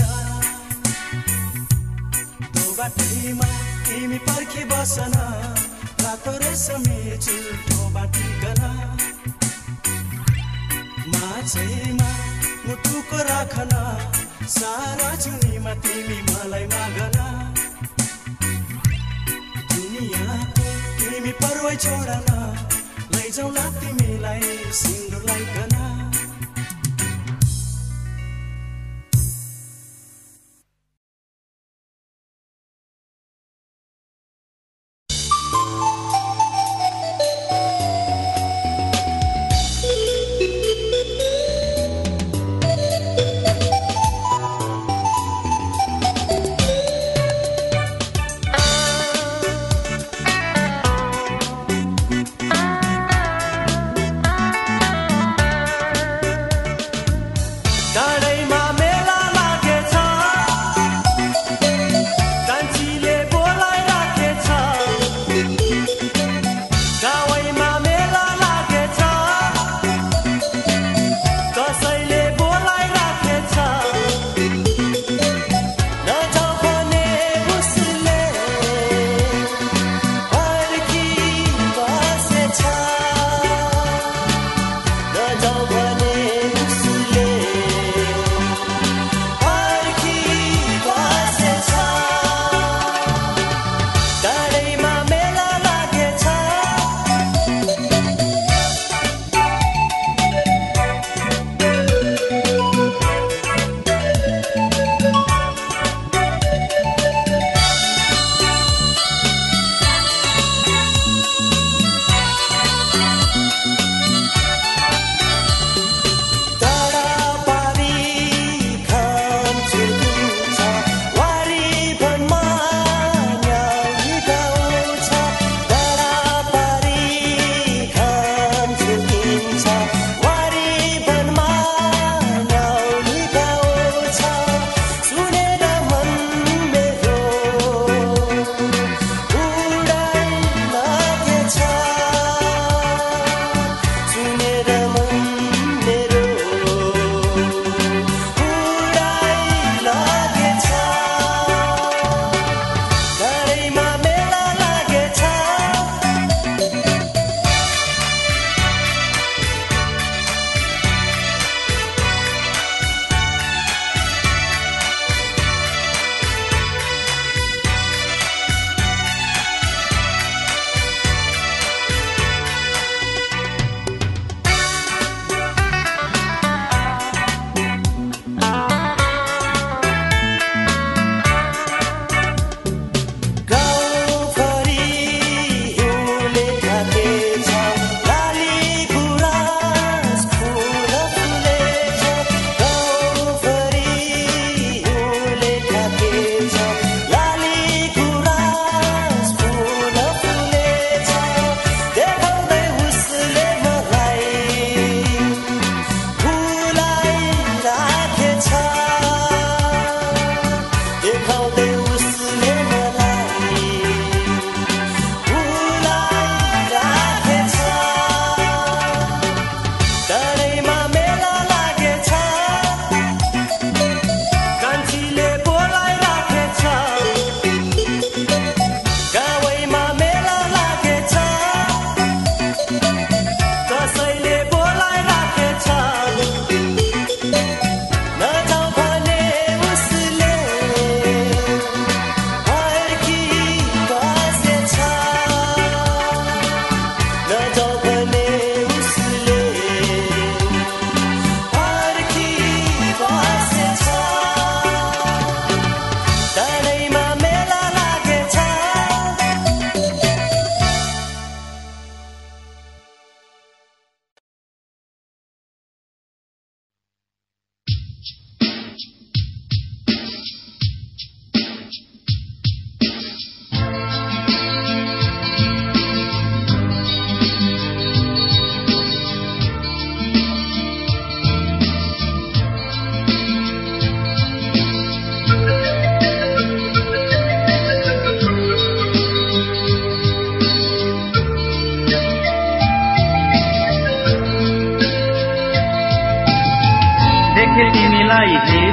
दो बाटैमा तिमी पर्खी बसन रातो रेशमी चुल्ठो बाटिकन माझैमा मुटुको राखन सारा जुनीमा तिमी मलाई मागन दुनियाँको तिमी पर्वै छोडन लैजाउला तिमीलाई सिन्दुर लाइकन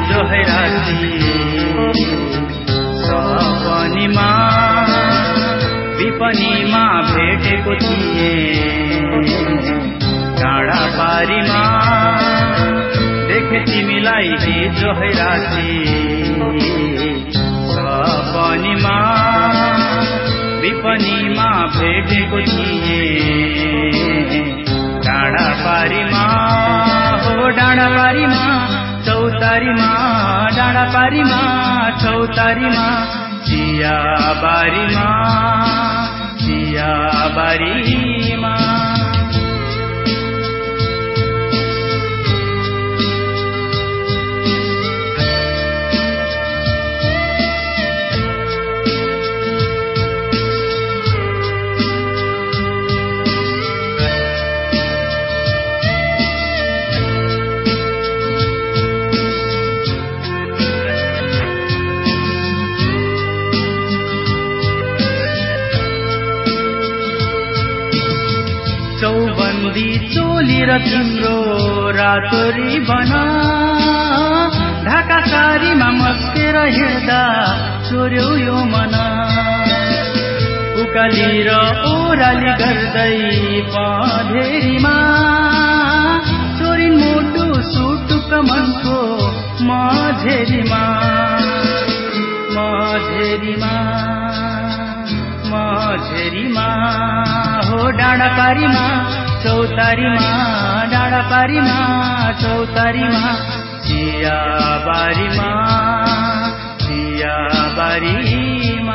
हिजो है राति सपनीमा विपनीमा भेटेको थिएँ डाँडा पारीमा देखे तिमीलाई हिजो है राति सपनीमा विपनीमा भेटेको थिएँ डाँडा पारीमा हो डाँडा पारीमा चौतारीमा डाँडा पारीमा चौतारीमा चिया बारीमा चिया बारीमा चौबन्दी चोली र तिम्रो रातो रिबन ढाका सारीमा मस्केर हिँड्दा चोर्यौ यो मन उकाली र ओराली गर्दै पँधेरीमा चोरिन मुटु सुटुक मनको माझेरीमा माझेरीमा माझेरीमा हो डाँडा पारीमा चौतारीमा डाँडा पारीमा चौतारीमा चिया बारीमा चिया बारीमा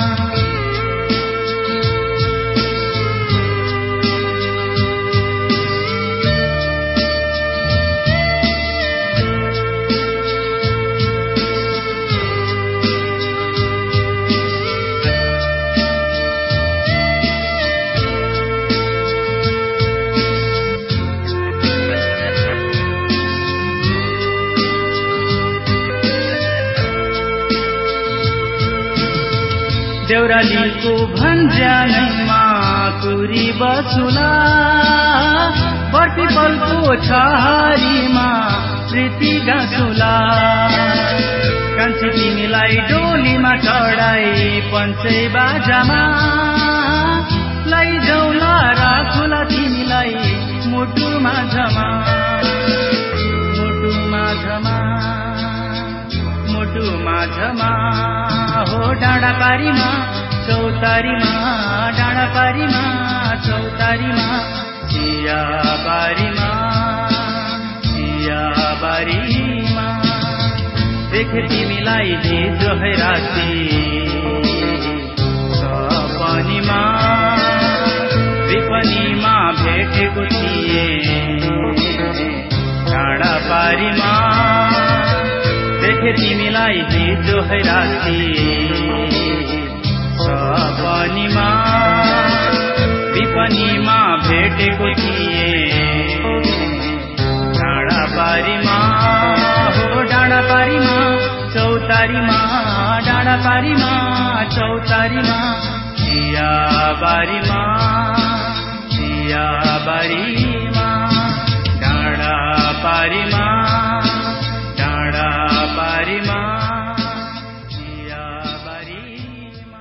देउरालीको भन्ज्याङमा कुरी बसुला बर्पीपलको छहारीमा प्रीति गाँसुला कान्छी तिमीलाई डोलीमा चढाई पञ्चै बाजामा लैजाउला राखुला तिमीलाई मुटुमा झमा मुटुमा झमा मुटुमा झमा हो डाँडा पारीमा चौतारीमा डाँडा पारीमा चौतारीमा चिया बारीमा चिया बारीमा देखे तिमीलाई हिजो है राति सपनीमा विपनीमा भेटेको थिएँ डाँडा पारीमा देखे तिमीलाई हिजो है राति सपनीमा विपनीमा भेटेको थिएँ डाँडा पारीमा हो डाँडा पारीमा चौतारीमा डाँडा पारीमा चौतारीमा चिया बारीमा चिया बारीमा डाँडा पारीमा डाँडा पारीमा चिया बारीमा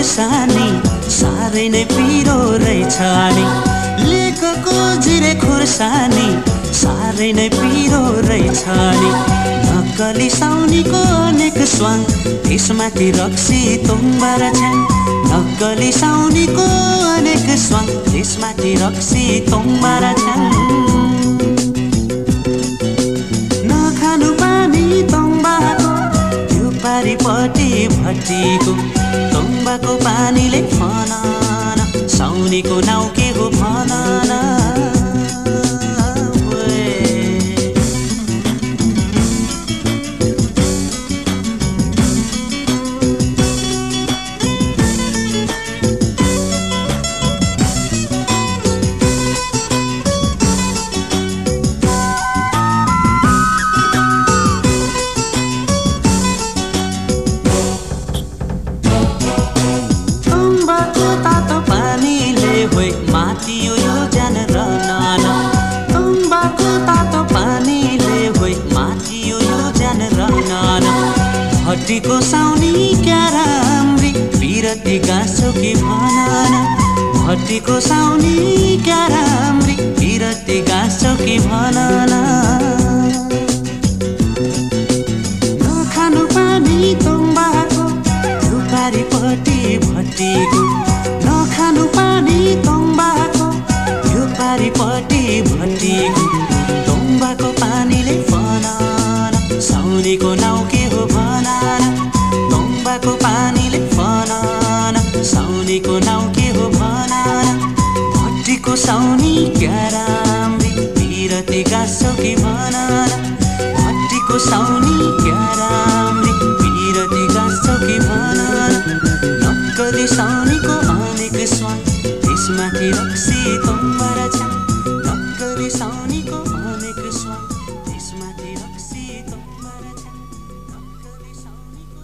खुर्सानी साह्रै नै पिरो रहेछ नि लेखको जिरे खुर्सानी साह्रै नै पिरो रहेछ नि नक्कली साउनीको अनेक स्वाङ त्यसमाथि रक्सी तुम्बार छन् नक्कली साउनीको अनेक स्वाङ त्यसमाथि रक्सी तुम्बार छन् नखानु पानी तम्बाको त्यो पारिपट्टि भट्टीको तम्बाको पानीले फनान साउनीको नाउँ के हो भनान भट्टीको साउनी क्या राम्री पिरती गाँसो कि भनान भट्टीको साउनी क्या राम्री पिरती गाँसो कि भनान नखानु पानी तम्बाको त्यो पारिपट्टि भट्टीको नखानु पानी तम्बाको त्यो पारिपट्टि भट्टीको तम्बाको पानीले फनान साउनीको नाउँ के हो भनान तम्बाको पानीले फनान साउनीको नाउँ के हो भनान भट्टीको साउनी क्या राम्री पिरती गाँसो कि भनान भट्टीको साउनी क्या राम्री पिरती गाँसो कि भनान नक्कली साउनीको अनेक स्वाङ त्यसमाथि रक्सी तुम्बार छन् नक्कली साउनीको अनेक स्वाङ त्यसमाथि रक्सी तुम्बार छन् नक्कली साउनीको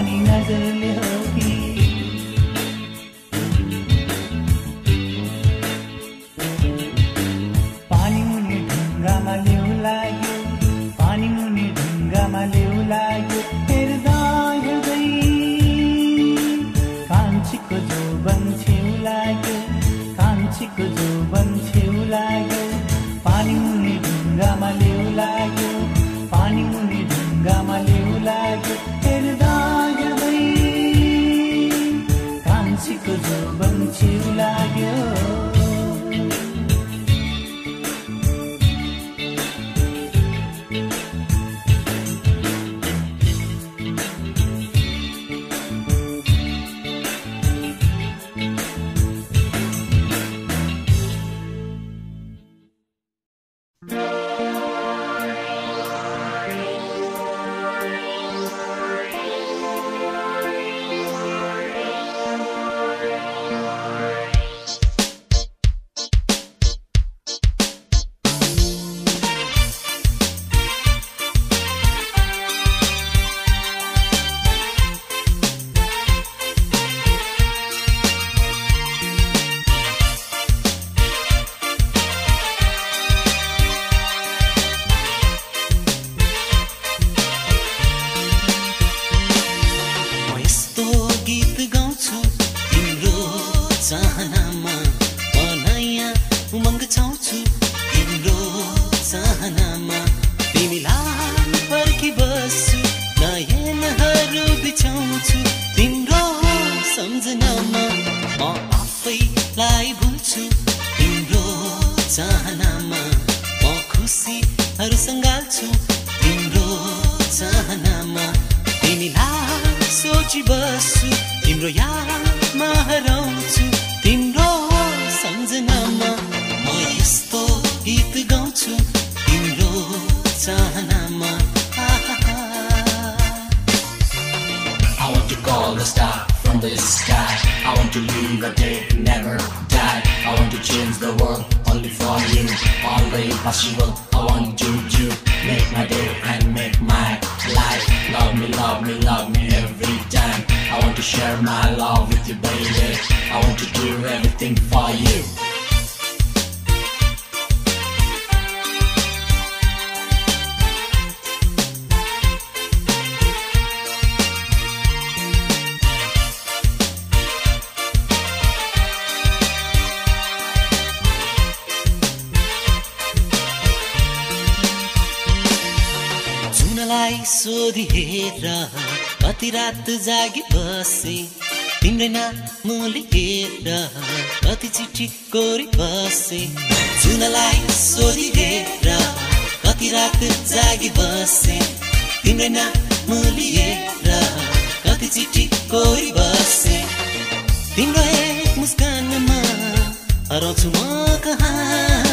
अनि नजरले हो कि पानी मुनि ढुङ्गामा लेउ लाग्यो पानी मुनि ढुङ्गामा लेउ लाग्यो हेर्दा हेर्दै कान्छीको जोबन छेउ लाग्यो कान्छीको जोबन छेउ लाग्यो पानी मुनि ढुङ्गामा लेउ लाग्यो पानी मुनि ढुङ्गामा लेउ लाग्यो हेर्दा हेर्दै कान्छीको जोबन छेउ लाग्यो सोधी हेर कति रात जागी बसे तिम्रै नामले हेर कति चिठी कोरी बसे जुनलाई सोधी हेर कति रात जागी बसे तिम्रै नामले हेर कति चिठी कोरी बसे तिम्रो एक मुस्कानमा हराउँछु म कहाँ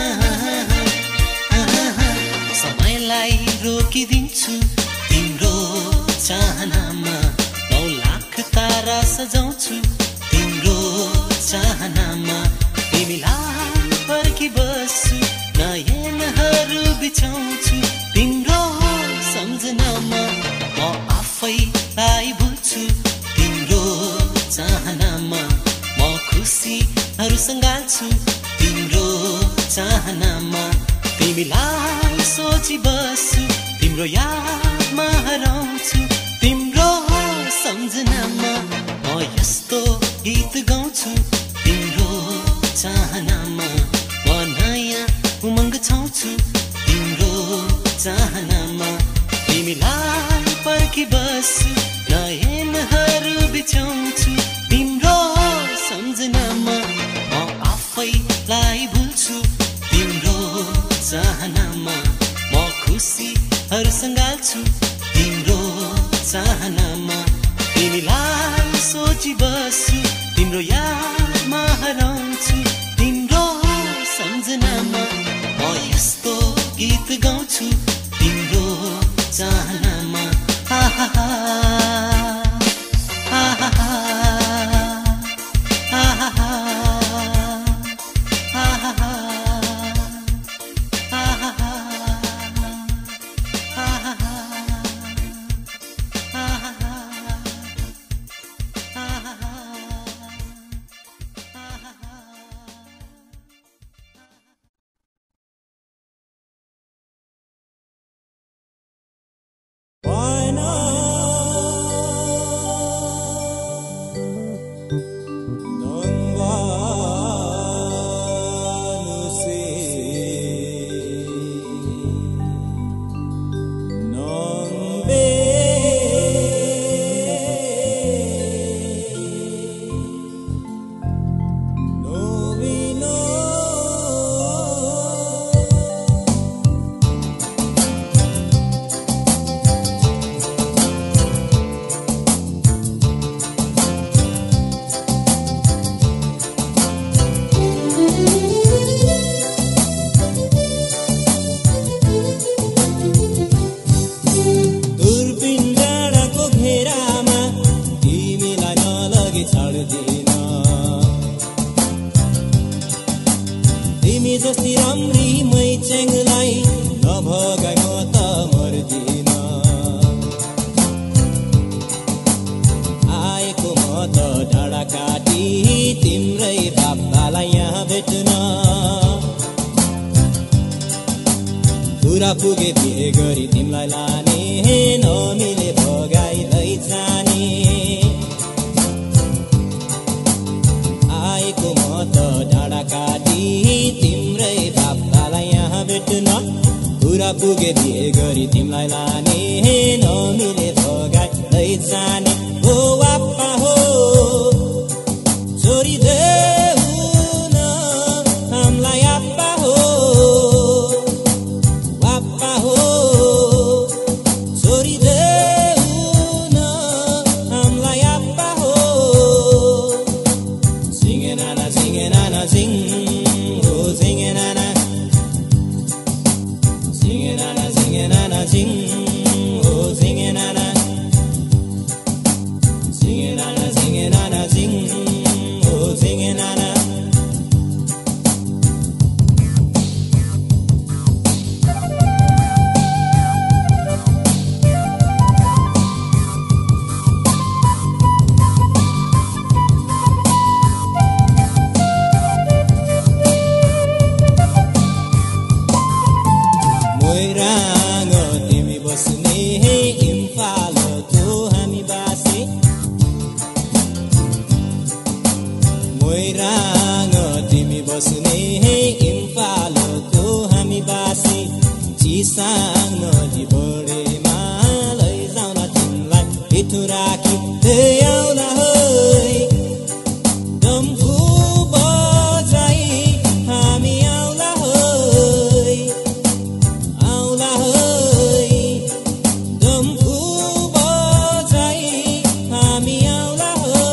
समयलाई रोकिदिन्छु तिम्रो चाहनामा नौ लाख तारा सजाउँछु तिम्रो चाहनामा तिमीलाई पर्खी बस्छु नयनहरू बिछाउँछु तिम्रो सम्झनामा म आफैलाई भुल्छु तिम्रो चाहनामा म खुसीहरू सँगाल्छु तिम्रो चाहनामा तिमीलाई सोची बस्छु तिम्रो यादमा हराउँछु तिम्रो सम्झनामा म यस्तो गीत गाउँछु तिम्रो चाहनामा म नयाँ उमङ्ग छाउँछु तिम्रो चाहनामा तिमीलाई पर्खी बस्छु नयनहरू बिछाउँछु तिम्रो सम्झनामा म आफैलाई भुल्छु तिम्रो चाहनामा म खुसीहरू सँगाल्छु तिम्रो चाहनामा तिमीलाई सोची बस्छु तिम्रो यादमा हराउँछु तिम्रो सम्झनामा म यस्तो गीत गाउँछु तिम्रो चाहनामा हा हा हा हा हा हा कुरा पुगे बिहे गरी तिमीलाई लाने नमिले भगाई लैजाने आएको म त डाँडा काटी तिम्रै बाप्पालाई यहाँ भेट्न कुरा पुगे बिहे गरी तिमीलाई लाने नमिले भगाई लैजाने ओ बाप्पा हो छोरी देऊ न हामीलाई आप्पा हो बाप्पा हो छोरी देऊ न हामीलाई आप्पा हो सिंगे नाना सिंगे नाना सिंग हो सिंगे नाना सिंगे नाना सिंगे नाना सिंग हो सिंगे नाना सिंगे नाना सिंगे नाना सिंग हो सिंगे नाना मोइराङ तिमी बस्ने इम्फाल तो हामी बासे मोइराङ तिमी बस्ने इम्फाल तो हामी बासे चिसाङ नदी बढेमा लैजाउन तिमीलाई पिठो राखी आउला है डम्फु बजाई हामी आउला है आउला है डम्फु बजाई हामी आउला है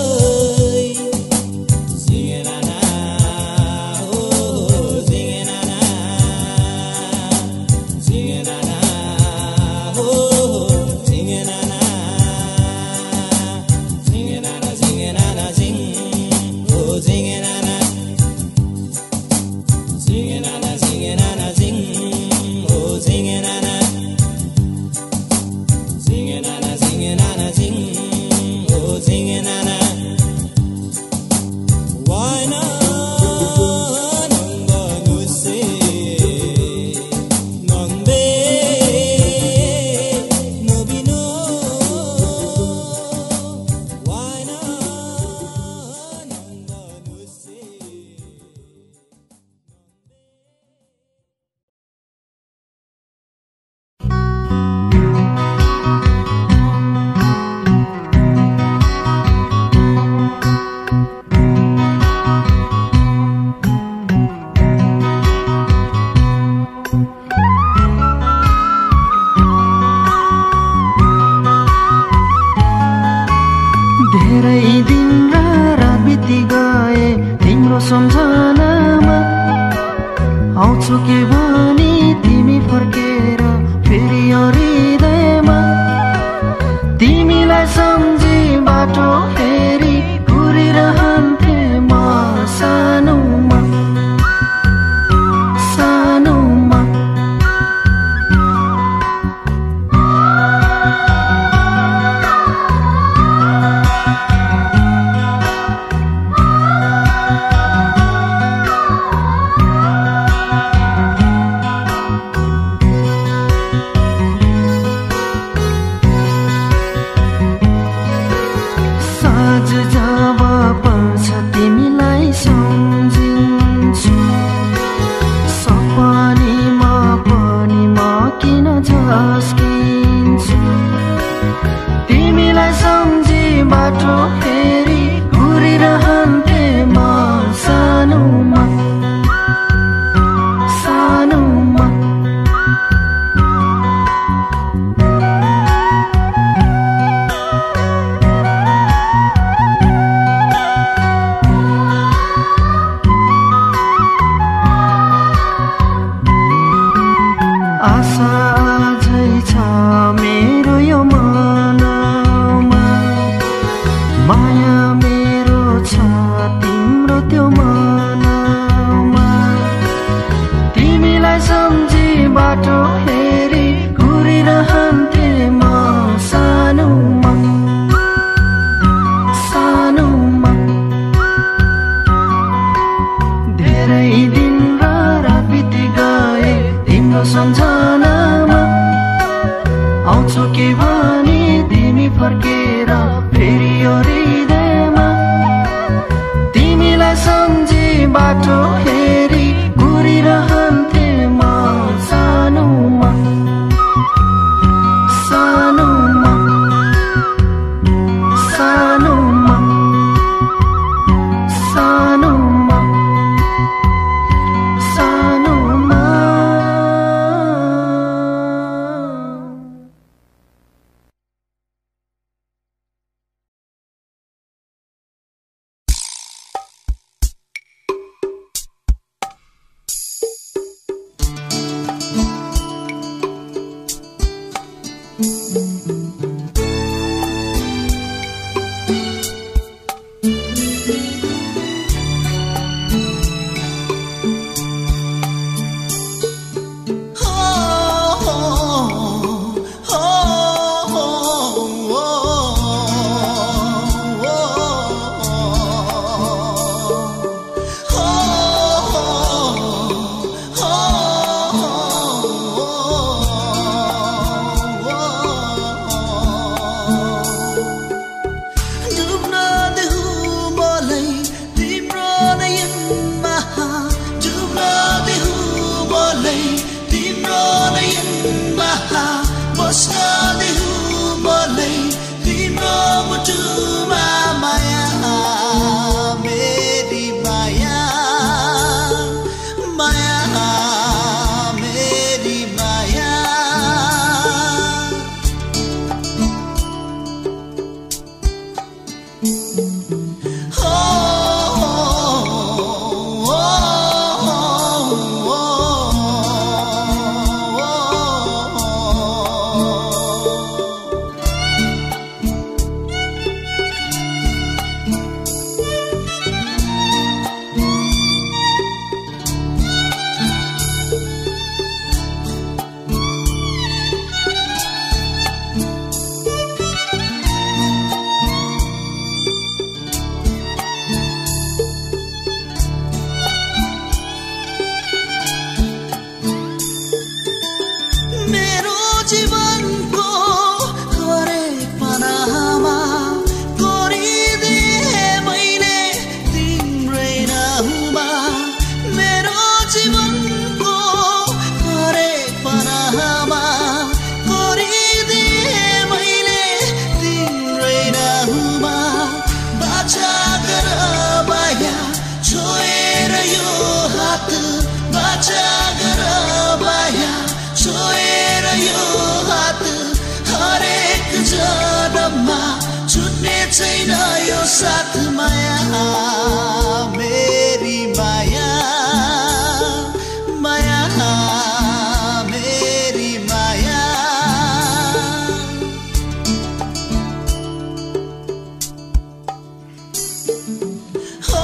सिंगे नाना हो सिंगे नाना सिंगे नाना हो सिंगे नाना सिंगे नाना सिंगे नाना सिंग हो सिंगे नाना सिंगे नाना सिंगे नाना सिंग हो सिंगे नाना सिंगे नाना सिंगे नाना सिंग हो सिंगे नाना Why not nangbanuse nangbe nobino Why not nangbanuse धेरै दिन र रात बिति गए तिम्रो सम्झनामा आउँछु के भनी तिमी फर्केर फेरि हृदयमा तिमीलाई सम्झी बाटो हेरी घुरिरहन्थे म सानोमा सानोमा साँझ जब पर्छ तिमीलाई सम्झिन्छु सपनीमा पनि म किन झस्किन्छु तिमीलाई सम्झी बाटो फेरि घुरिरहन्थे म सानोमा सानोमा आशा अझै छ मेरो यो मनमा माया मेरो छ तिम्रो त्यो मनमा तिमीलाई सम्झी बाटो हेरी घुरिरहन्थे म सानोमा सानोमा धेरै दिन र रात बिति गए तिम्रो सम्झना छैन यो साथ माया मेरी माया माया मेरी माया हो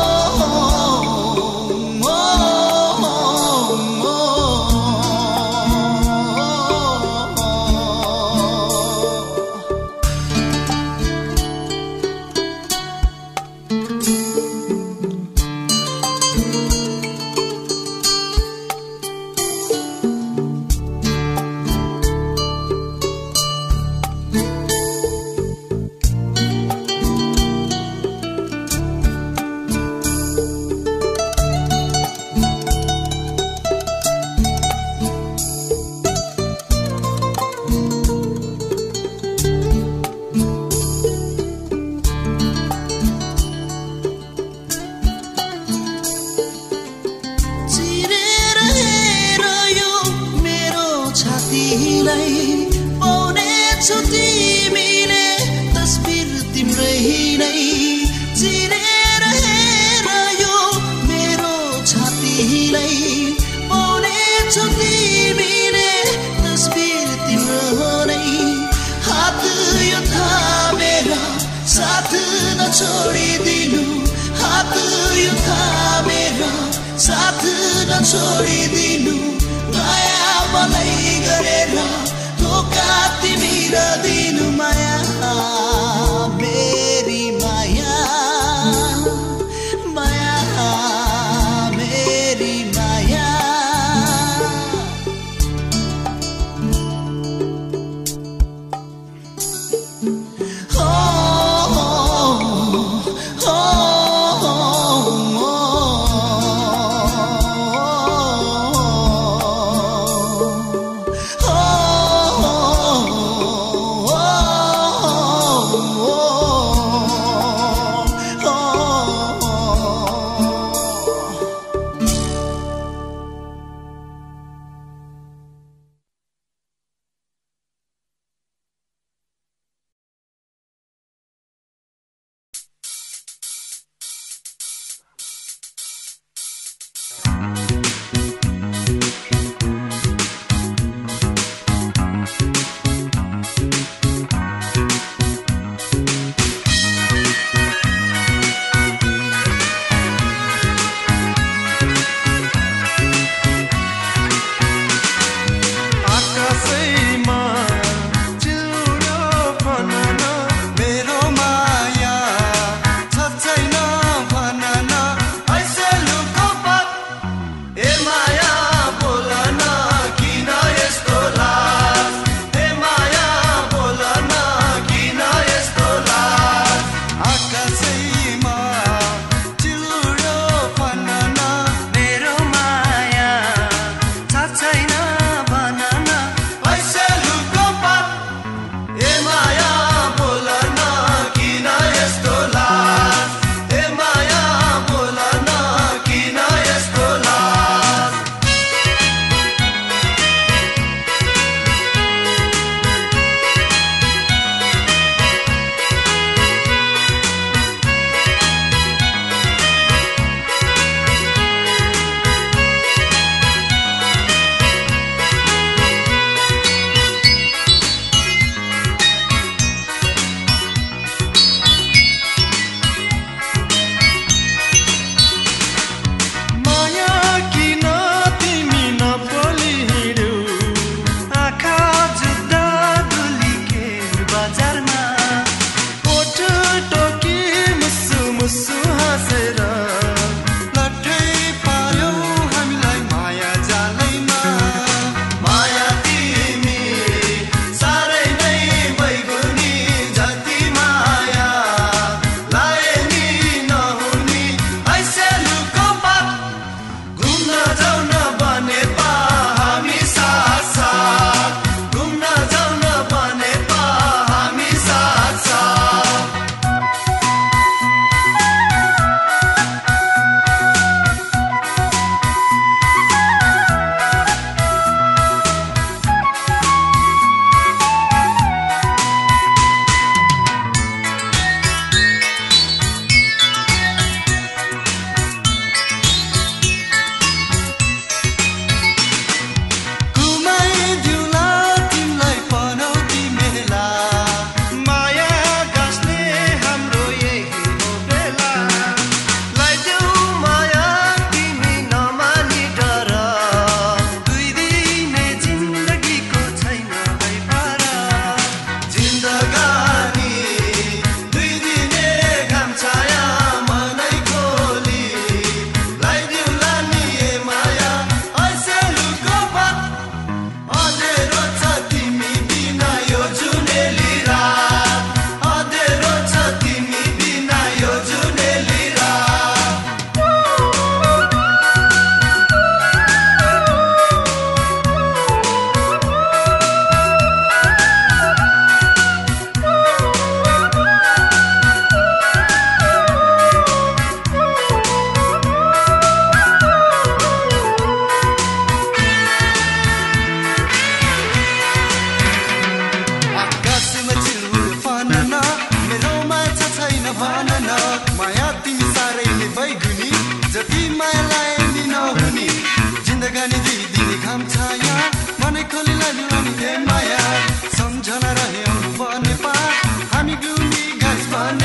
छोडिदिनु हात यो थामेर साथ नछोडिदिनु माया मलाई गरेर धोका तिमी र दिनु माया मेरी माया माया मेरी माया oh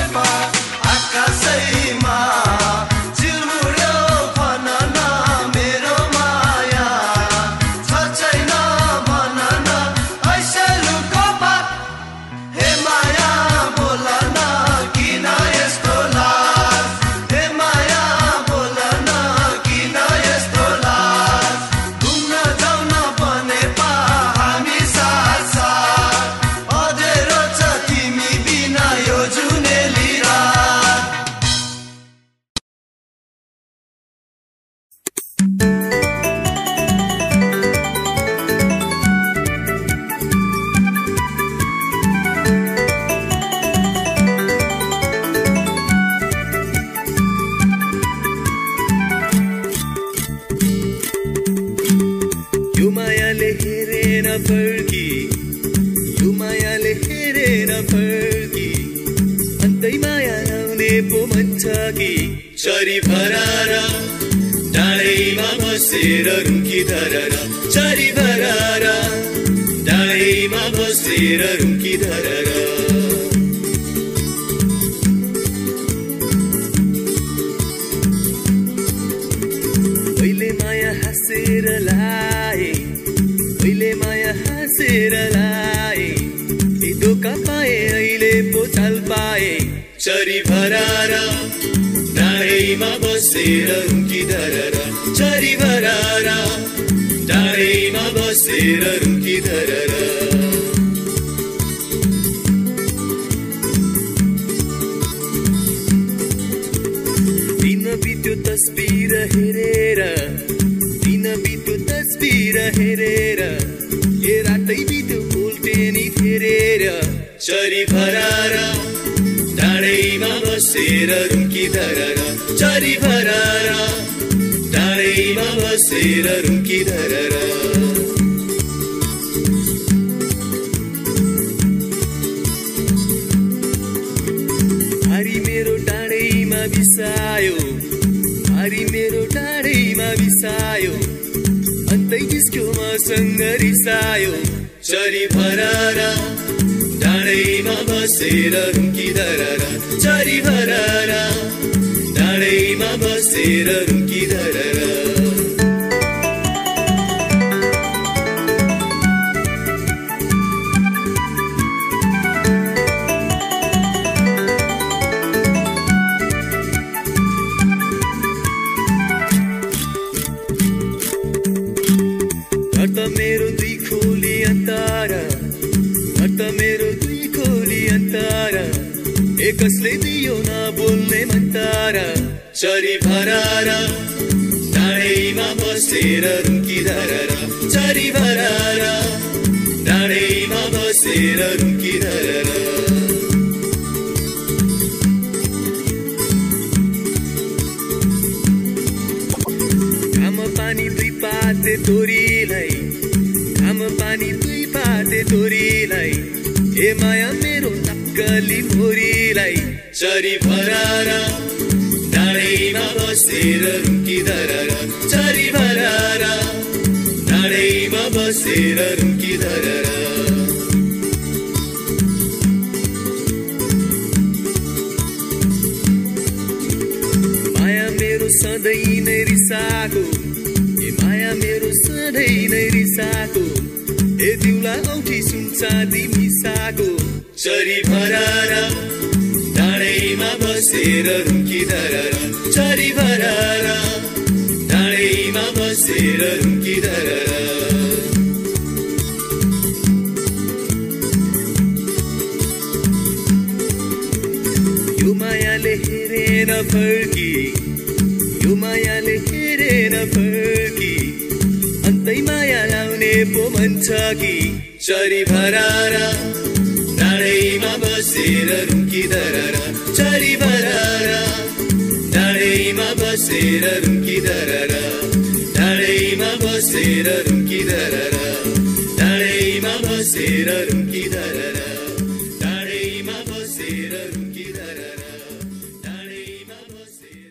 चरी भरारा डाँडैमा बसेर रुखी धररा चरी भरारा डाँडैमा बसेर रुखी धररा पहिले माया हाँसेर लाए पहिले माया हाँसेर लाए ए धोका पाए अहिले पो चाल पाए चरी भरारा डाँडैमा बसेर रुखी धररा चरी भरारा डाँडैमा बसेर रुखी धररा दिन बित्यो तस्बिर हेरेर दिन बित्यो तस्बिर हेरेर ए रातै बित्यो उल्टेनी फेरेर चरी भरारा डाँडैमा बसेर रुखी धररा चरी भरारा डाँडैमा बसेर रुखी धररा हरि मेरो डाँडैमा बिसायो हरि मेरो डाँडैमा बिसायो अन्तै जिस्क्यो मसँग रिसायो चरी भरारा डाँडैमा बसेर रुखी धररा चरी भरारा डाँडैमा बसेर रुखी धररा घर त मेरो दुई खोली अन्तारा घर त मेरो दुई खोली अन्तारा एकसले दियो न बोल्ने मन्तारा चरी भरारा डाँडैमा बसेर रुखी धररा चरी भरारा डाँडैमा बसेर रुखी धररा घाम पानी दुई पाते तोरीलाई घाम पानी दुई पाते तोरीलाई ए माया मेरो नक्कली मोरीलाई चरी भरारा डाँडैमा बसेर रुखी धररा चरी भरारा डाँडैमा बसेर रुखी धररा माया मेरो सधैँ नै रिसाको ए माया मेरो सधैँ नै रिसाको ए दिउला औठी सुनचाँदी मिसाको चरी भरारा डाँडैमा बसेर रुखी धररा चरी भरारा डाँडैमा बसेर रुखी धररा यो मायाले हेरेन फर्की यो मायाले हेरेन फर्की अन्तै माया लाउने पो मन छ कि चरी भरारा डाँडैमा बसेर रुखी धररा चरी भरारा डाँडैमा बसेर रुखी धररा डाँडैमा बसेर रुखी धररा डाँडैमा बसेर रुखी धररा डाँडैमा बसेर रुखी धररा डाँडैमा बसेर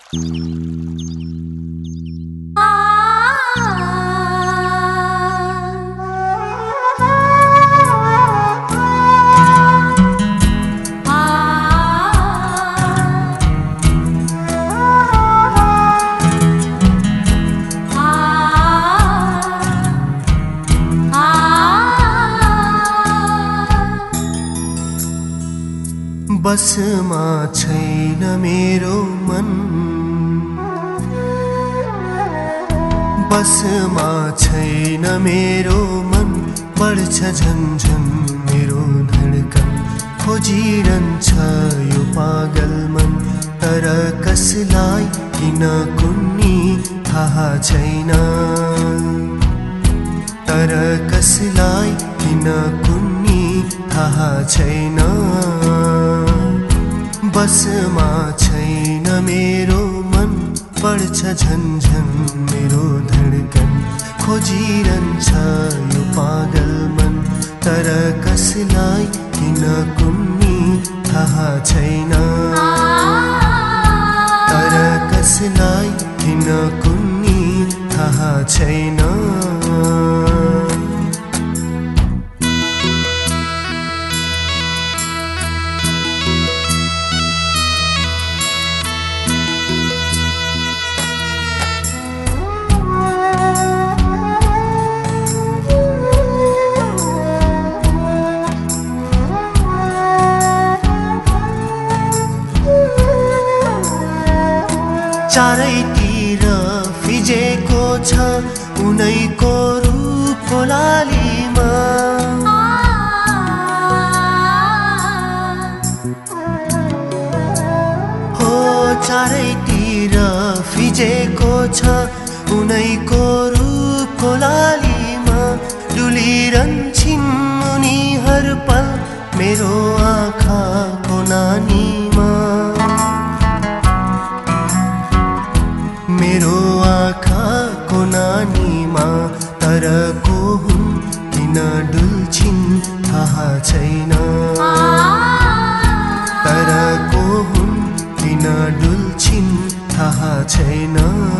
बसमा छैन मेरो मन, बसमा छैन मेरो मन, बढ्छ झन्झन मेरो धड्कन, खोजिरहन्छ यो पागल मन, तर कसलाई किन कुन्नी थाहा छैन, तर कसलाई किन कुन्नी थाहा छैन। बसमा छैन मेरो मन, बढ्छ झन्झन मेरो धड्कन, खोजिरहन्छ यो पागल मन, तर कसलाई किन कुन्नी थाहा छैन, तर कसलाई किन कुन्नी थाहा छैन। चारैतिर फिजेको छ उनैको रूपको लालीमा, हो चारैतिर फिजेको छ उनैको रूपको लालीमा, डुलिरहन्छन् उनी हर पल मेरो आँखाको नानीमा, मेरो आँखाको नानीमा, तर को हुन् किन डुल्छिन् थाहा छैन, तर को हुन् किन डुल्छिन् थाहा छैन।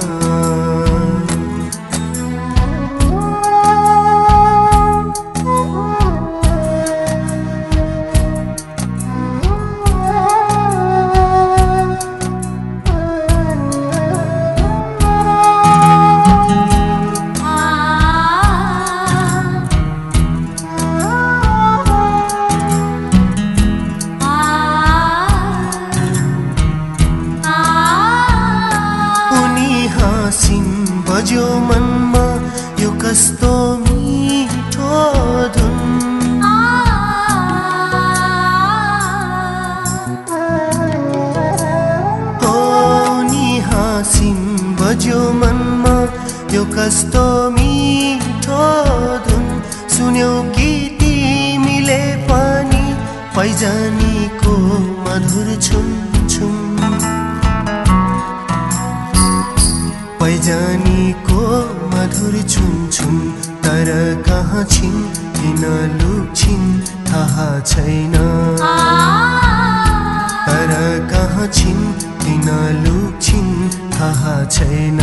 बज्यो मनमा यो कस्तो मिठो धुन, हो नि हाँसिन् बज्यो मनमा यो कस्तो मिठो धुन, सुन्यौ कि तिमीले पनि पैजानीको मधुर छुन छुन, पैजानीको मधुर छुन छुन, तर कहाँ छिन् किन लुक्छिन् थाहा छैन, तर कहाँ छिन् किन लुक्छिन् थाहा छैन।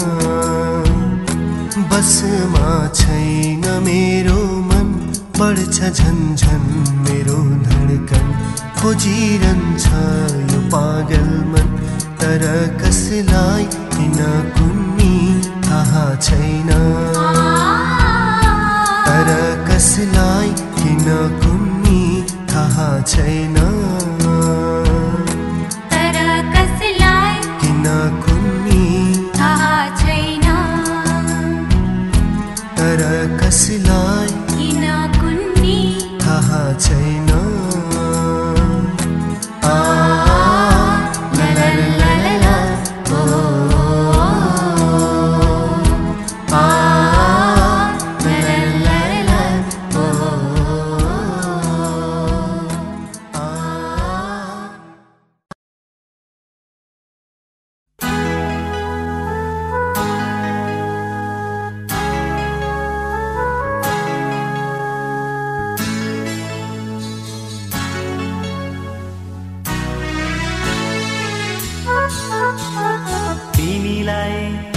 बसमा छैन मेरो मन, बढ्छ झन्झन मेरो धड्कन, खोजिरहन्छ यो पागल मन, तर कसलाई किन कुन्नी थाहा छैन, तर कसलाई किन कुन्नी थाहा छैन, तर कसलाई किन कुन्नी थाहा छैन, तर कसलाई किन कुन्नी थाहा छैन।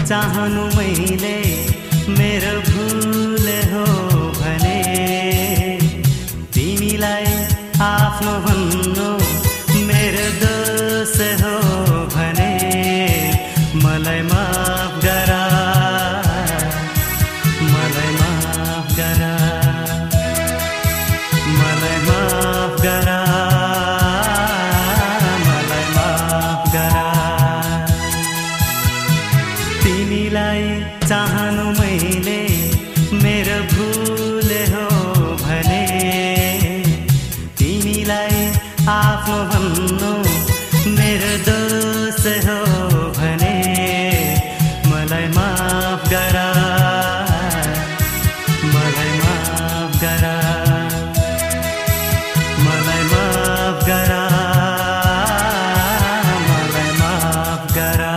चाहनु मैले मेरो भुल हो भने तिमीलाई आफ्नो भन्नु मेरो दोष हो भने मलाई माफ गरा मलाई माफ गरा मलाई माफ गरा मलाई माफ गरा तिमीलाई चाहनु मैले मेरो भुल हो भने तिमीलाई आफ्नो भन्नु मेरो दोष हो भने मलाई माफ गरा मलाई माफ गरा मलाई माफ गरा मलाई माफ गरा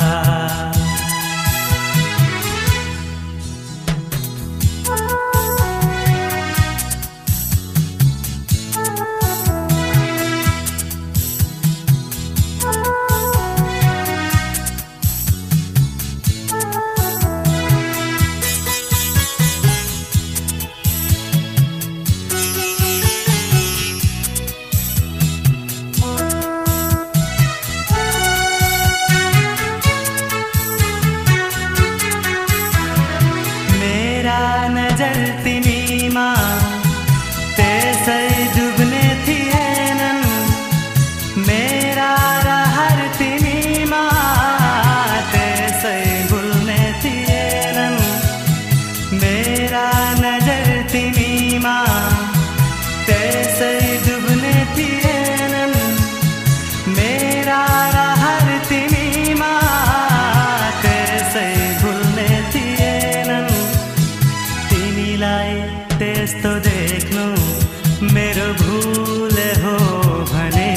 नजर तिमीमा त्यसै डुब्ने थिएनन् मेरा रहर तिमीमा त्यसै भुल्ने थिएनन् मेरा नजर तिमीमा त्यसै डुब्ने थिएनन् मेरा रहर तिमीमा त्यसै भुल्ने थिएनन् तिमीलाई त्यस्तो देख्नु मेरो भुल हो भने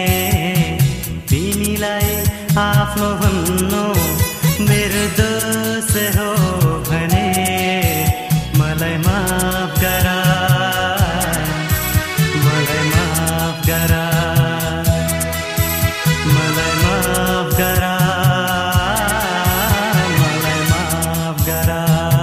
तिमीलाई आफ्नो भन्नु मेरो दोष हो भने मलाई माफ गरा मलाई माफ गरा मलाई माफ गरा मलाई माफ गरा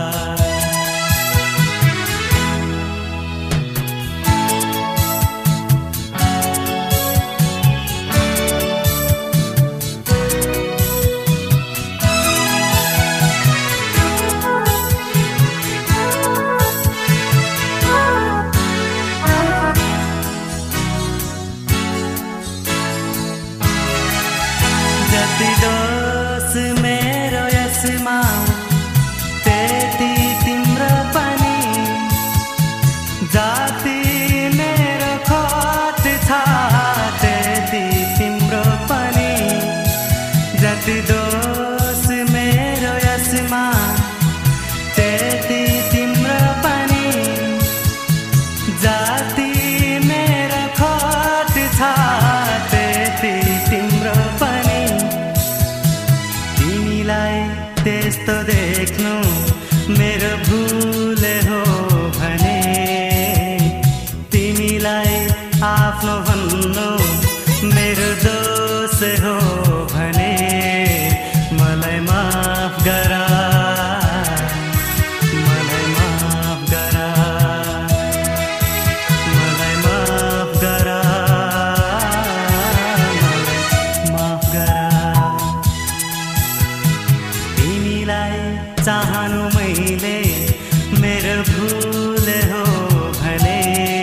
जति दोष मेरो यसमा त्यति तिम्रो पनि जति मेरो खोट छ त्यति तिम्रो पनि जति दोष मेरो यसमा त्यति तिम्रो पनि जति मेरो खोट छ त्यति तिम्रो पनि तिमीलाई त्यस्तो देख्नु मेरो भुल हो भने तिमीलाई आफ्नो भन्नु मेरो दोष हो भने मलाई माफ गरा मलाई माफ गरा मलाई माफ गरा मलाई माफ गरा तिमीलाई चाहनु मैले मेरो भुल हो भने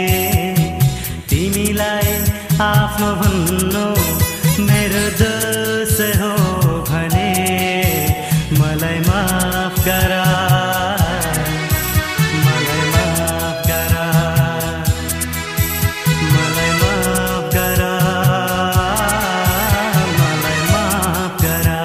तिमीलाई आफ्नो भन्नु मेरो दोष हो भने मलाई माफ गरा मलाई माफ गरा मलाई माफ गरा मलाई माफ गरा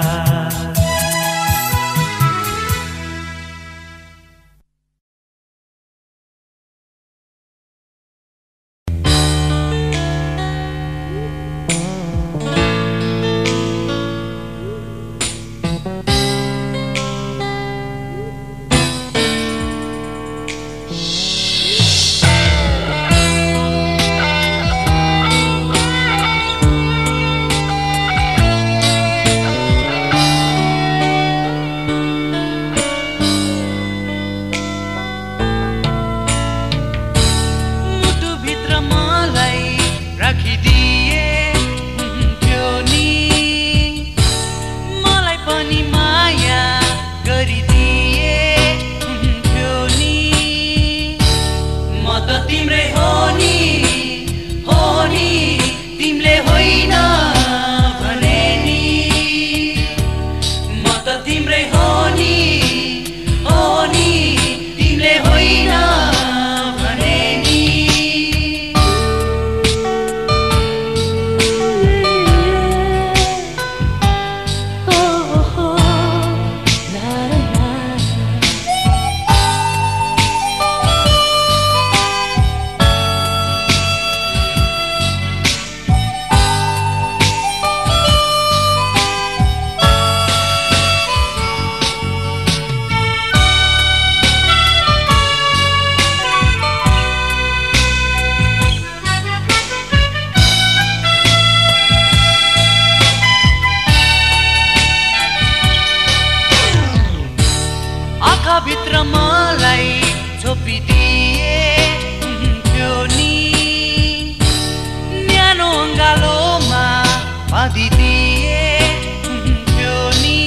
छोपिदिए नि न्यानो अङ्गालोमा बाँधिदिए नि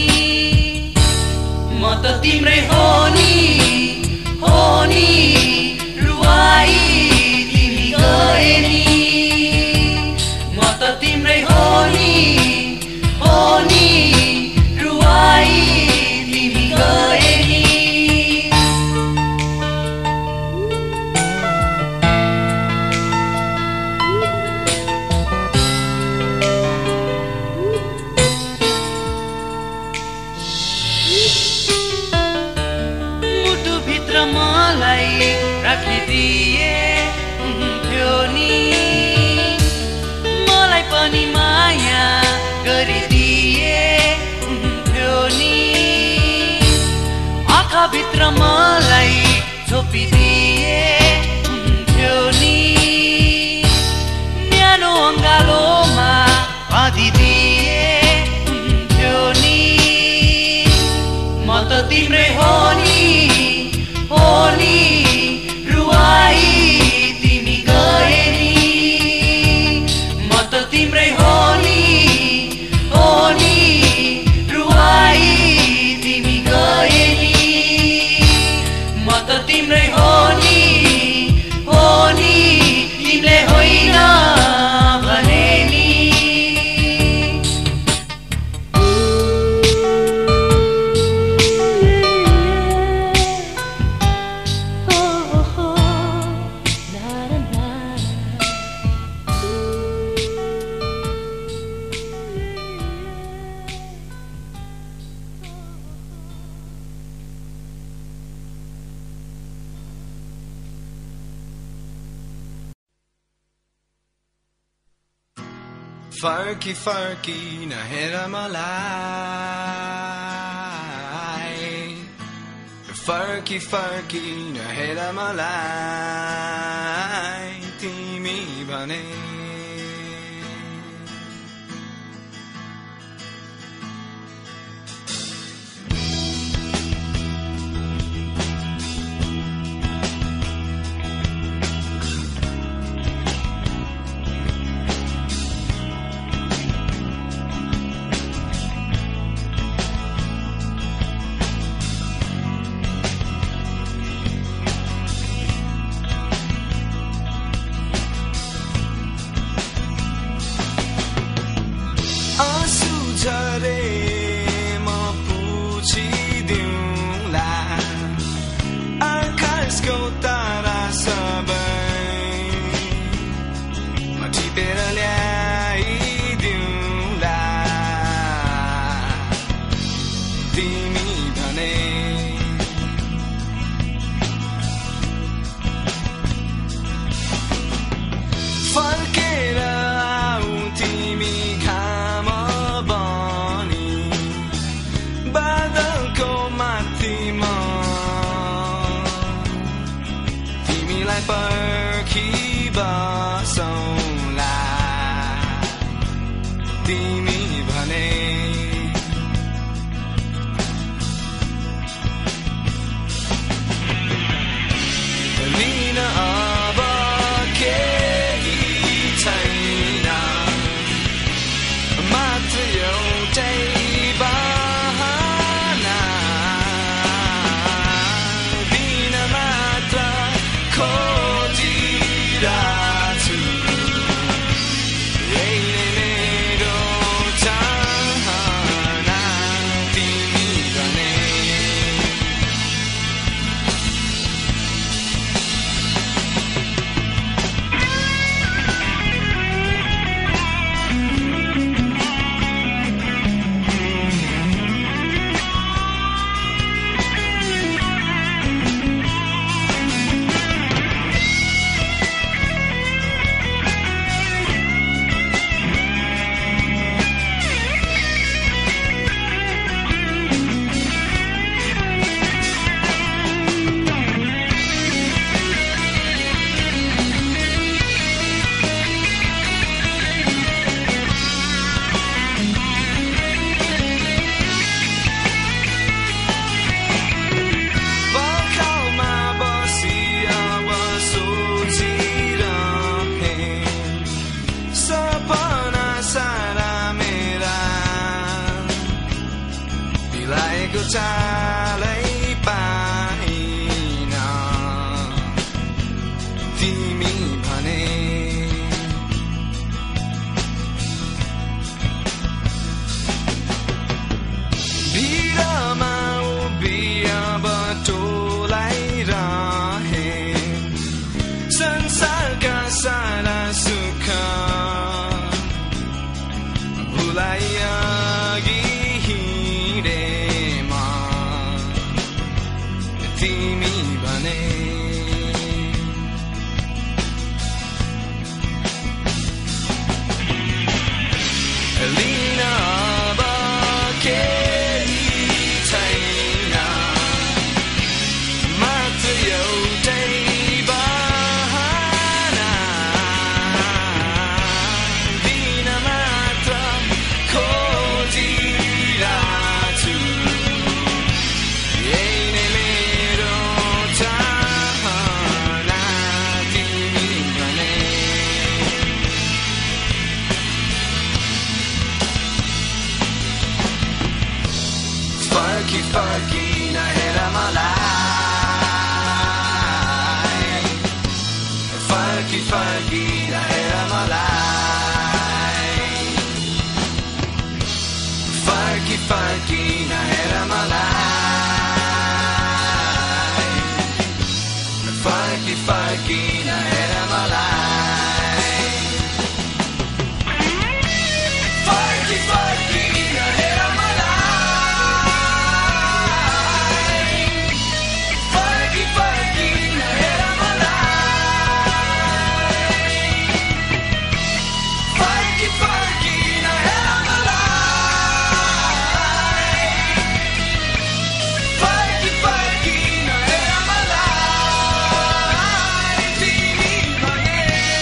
म त तिम्रै हो नि हो नि रुवाई तिमी गए नि म त तिम्रै हो नि हो नि रुवाई तिमी गए नि मुटुभित्र मलाई राखिदिए थियो नि मलाई पनि माया गरिदिए थियो नि आँखाभित्र मलाई छोपिदिए थियो नि न्यानो अङ्गालोमा बाँधिदिए थियो नि म त तिम्रै हो नि हो नि रुवाई तिमी गए नि म त तिम्रै हो नि हो नि रुवाई तिमी गए नि म त तिम्रै हो नि हो नि तिमीले होइन भने नि फर्की फर्की नहेर मलाई फर्की फर्की नहेर मलाई तिमी भने झरे म पुछिदिउँला आकाशको तारा सबै म टिपेर ल्याइदिउँला तिमी भने फर्केर आऊ तिमी घाम बादलको माथिमा तिमीलाई पर्खी बसौँला तिमी भने लिन अब केही छैन मात्र एउटै खोजिरहेछु चालै पाइन तिमी भने भिरमा उभिया बटोलाइरहे संसारका सारा सुख भुलाइ अघि हिँडेमा तिमी भने लिन अब केही छैन मात्र एउटै बहाना दिन मात्र खोजिरहेछु यही नै मेरो चाहना तिमी भने फर्की फर्की नहेर मलाई फर्की फर्की नहेर मलाई फर्की फर्की नहेर मलाई फर्की फर्की नहेर मलाई फर्की फर्की नहेर फर्की फर्की नहेर मलाई फर्की फर्की नहेर मलाई फर्की फर्की नहेर मलाई तिमी भने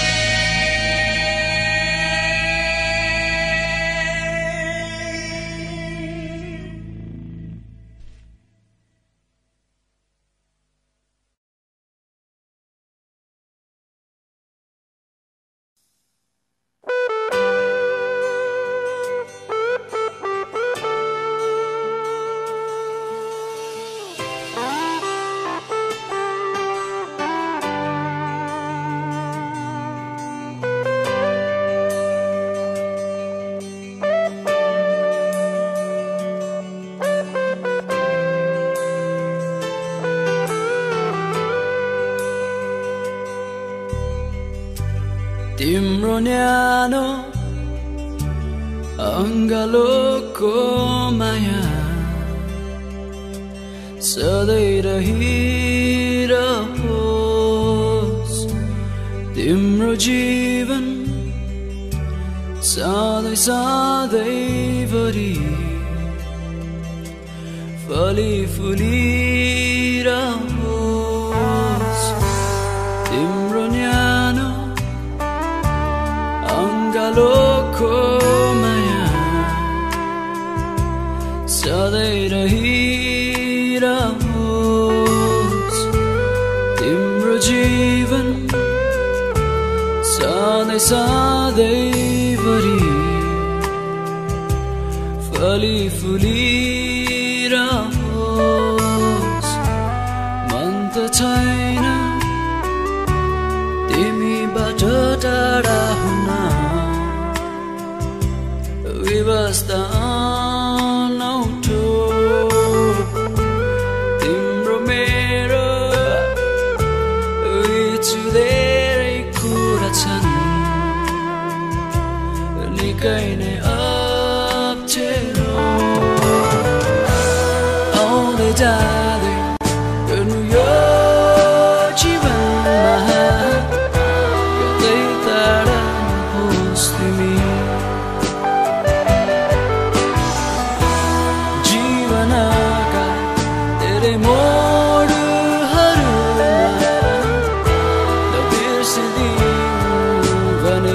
तिम्रो न्यानो अङ्गालोको माया सधैँ रहिरहोस् तिम्रो जीवन सधैँ सधैँभरि फली फुलिरहोस् तिम्रो न्यानो अङ्गालोको माया सधैँ रहिरहोस् तिम्रो जीवन सधैँ सधैँभरि फली फुलिरहोस् मन त छैन तिमीबाट टाढा हुन व्यवस्था अनौठो तिम्रो मेरो बिचु धेरै कुरा छन् निकै नै अप्ठ्यारो आउँदै जाँदै गर्नु यो जीवनमा कतै टाढा नहोस् तिमी जीवनका धेरै मोडहरूमा नबिर्सिदिनु भने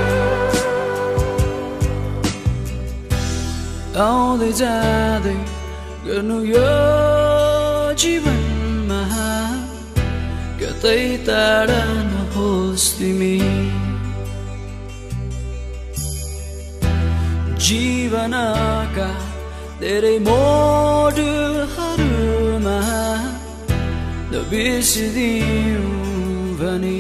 आउँदै जाँदै गर्नु यो जीवनमा कतै टाढा नहोस् तिमी जीवनका धेरै मोडहरू बिर्सिदियौ भने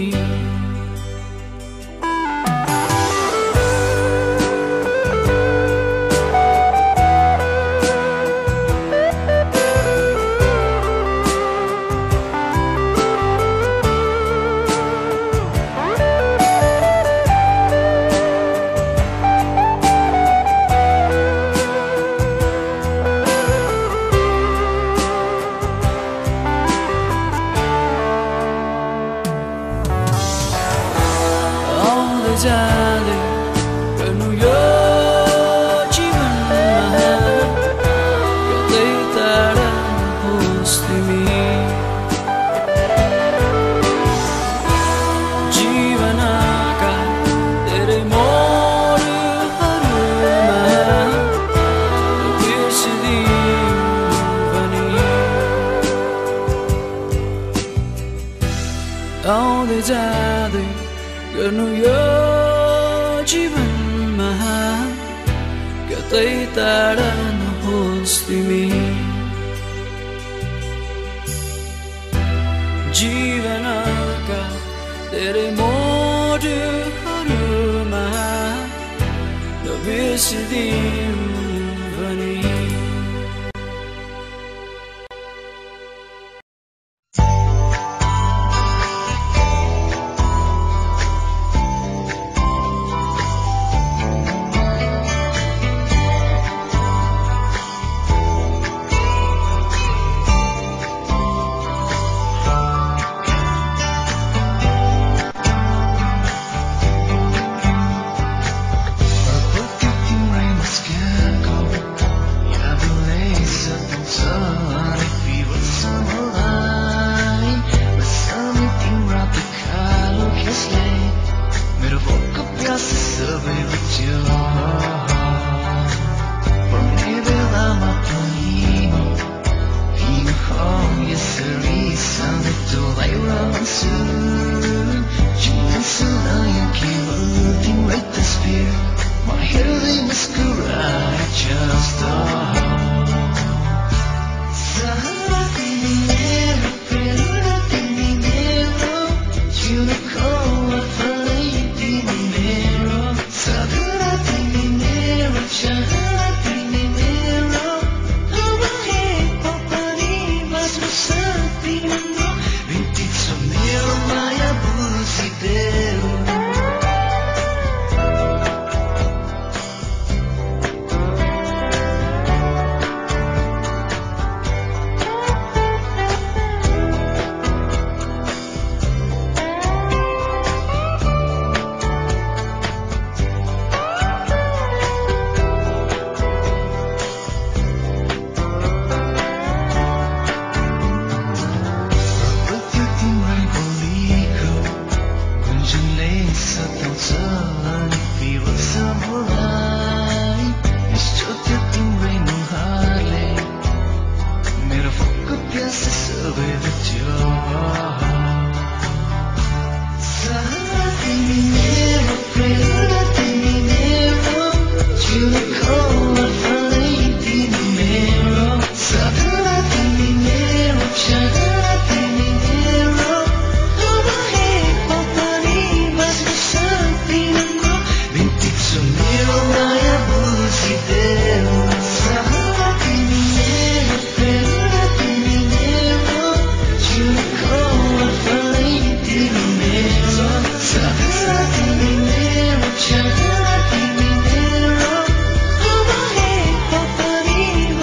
जाँदै गर्नु यो जीवनमा कतै टाढा होस् तिमी जीवनका धेरै मोडहरूमा बिर्सिदियौ भने आउँदै जाँदै गर्नु यो जीवनमा कतै टाढा नहोस् तिमी जीवनका धेरै मोडहरूमा नबिर्सिदियौ भने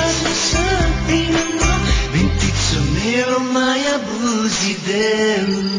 Maya Buzi Deu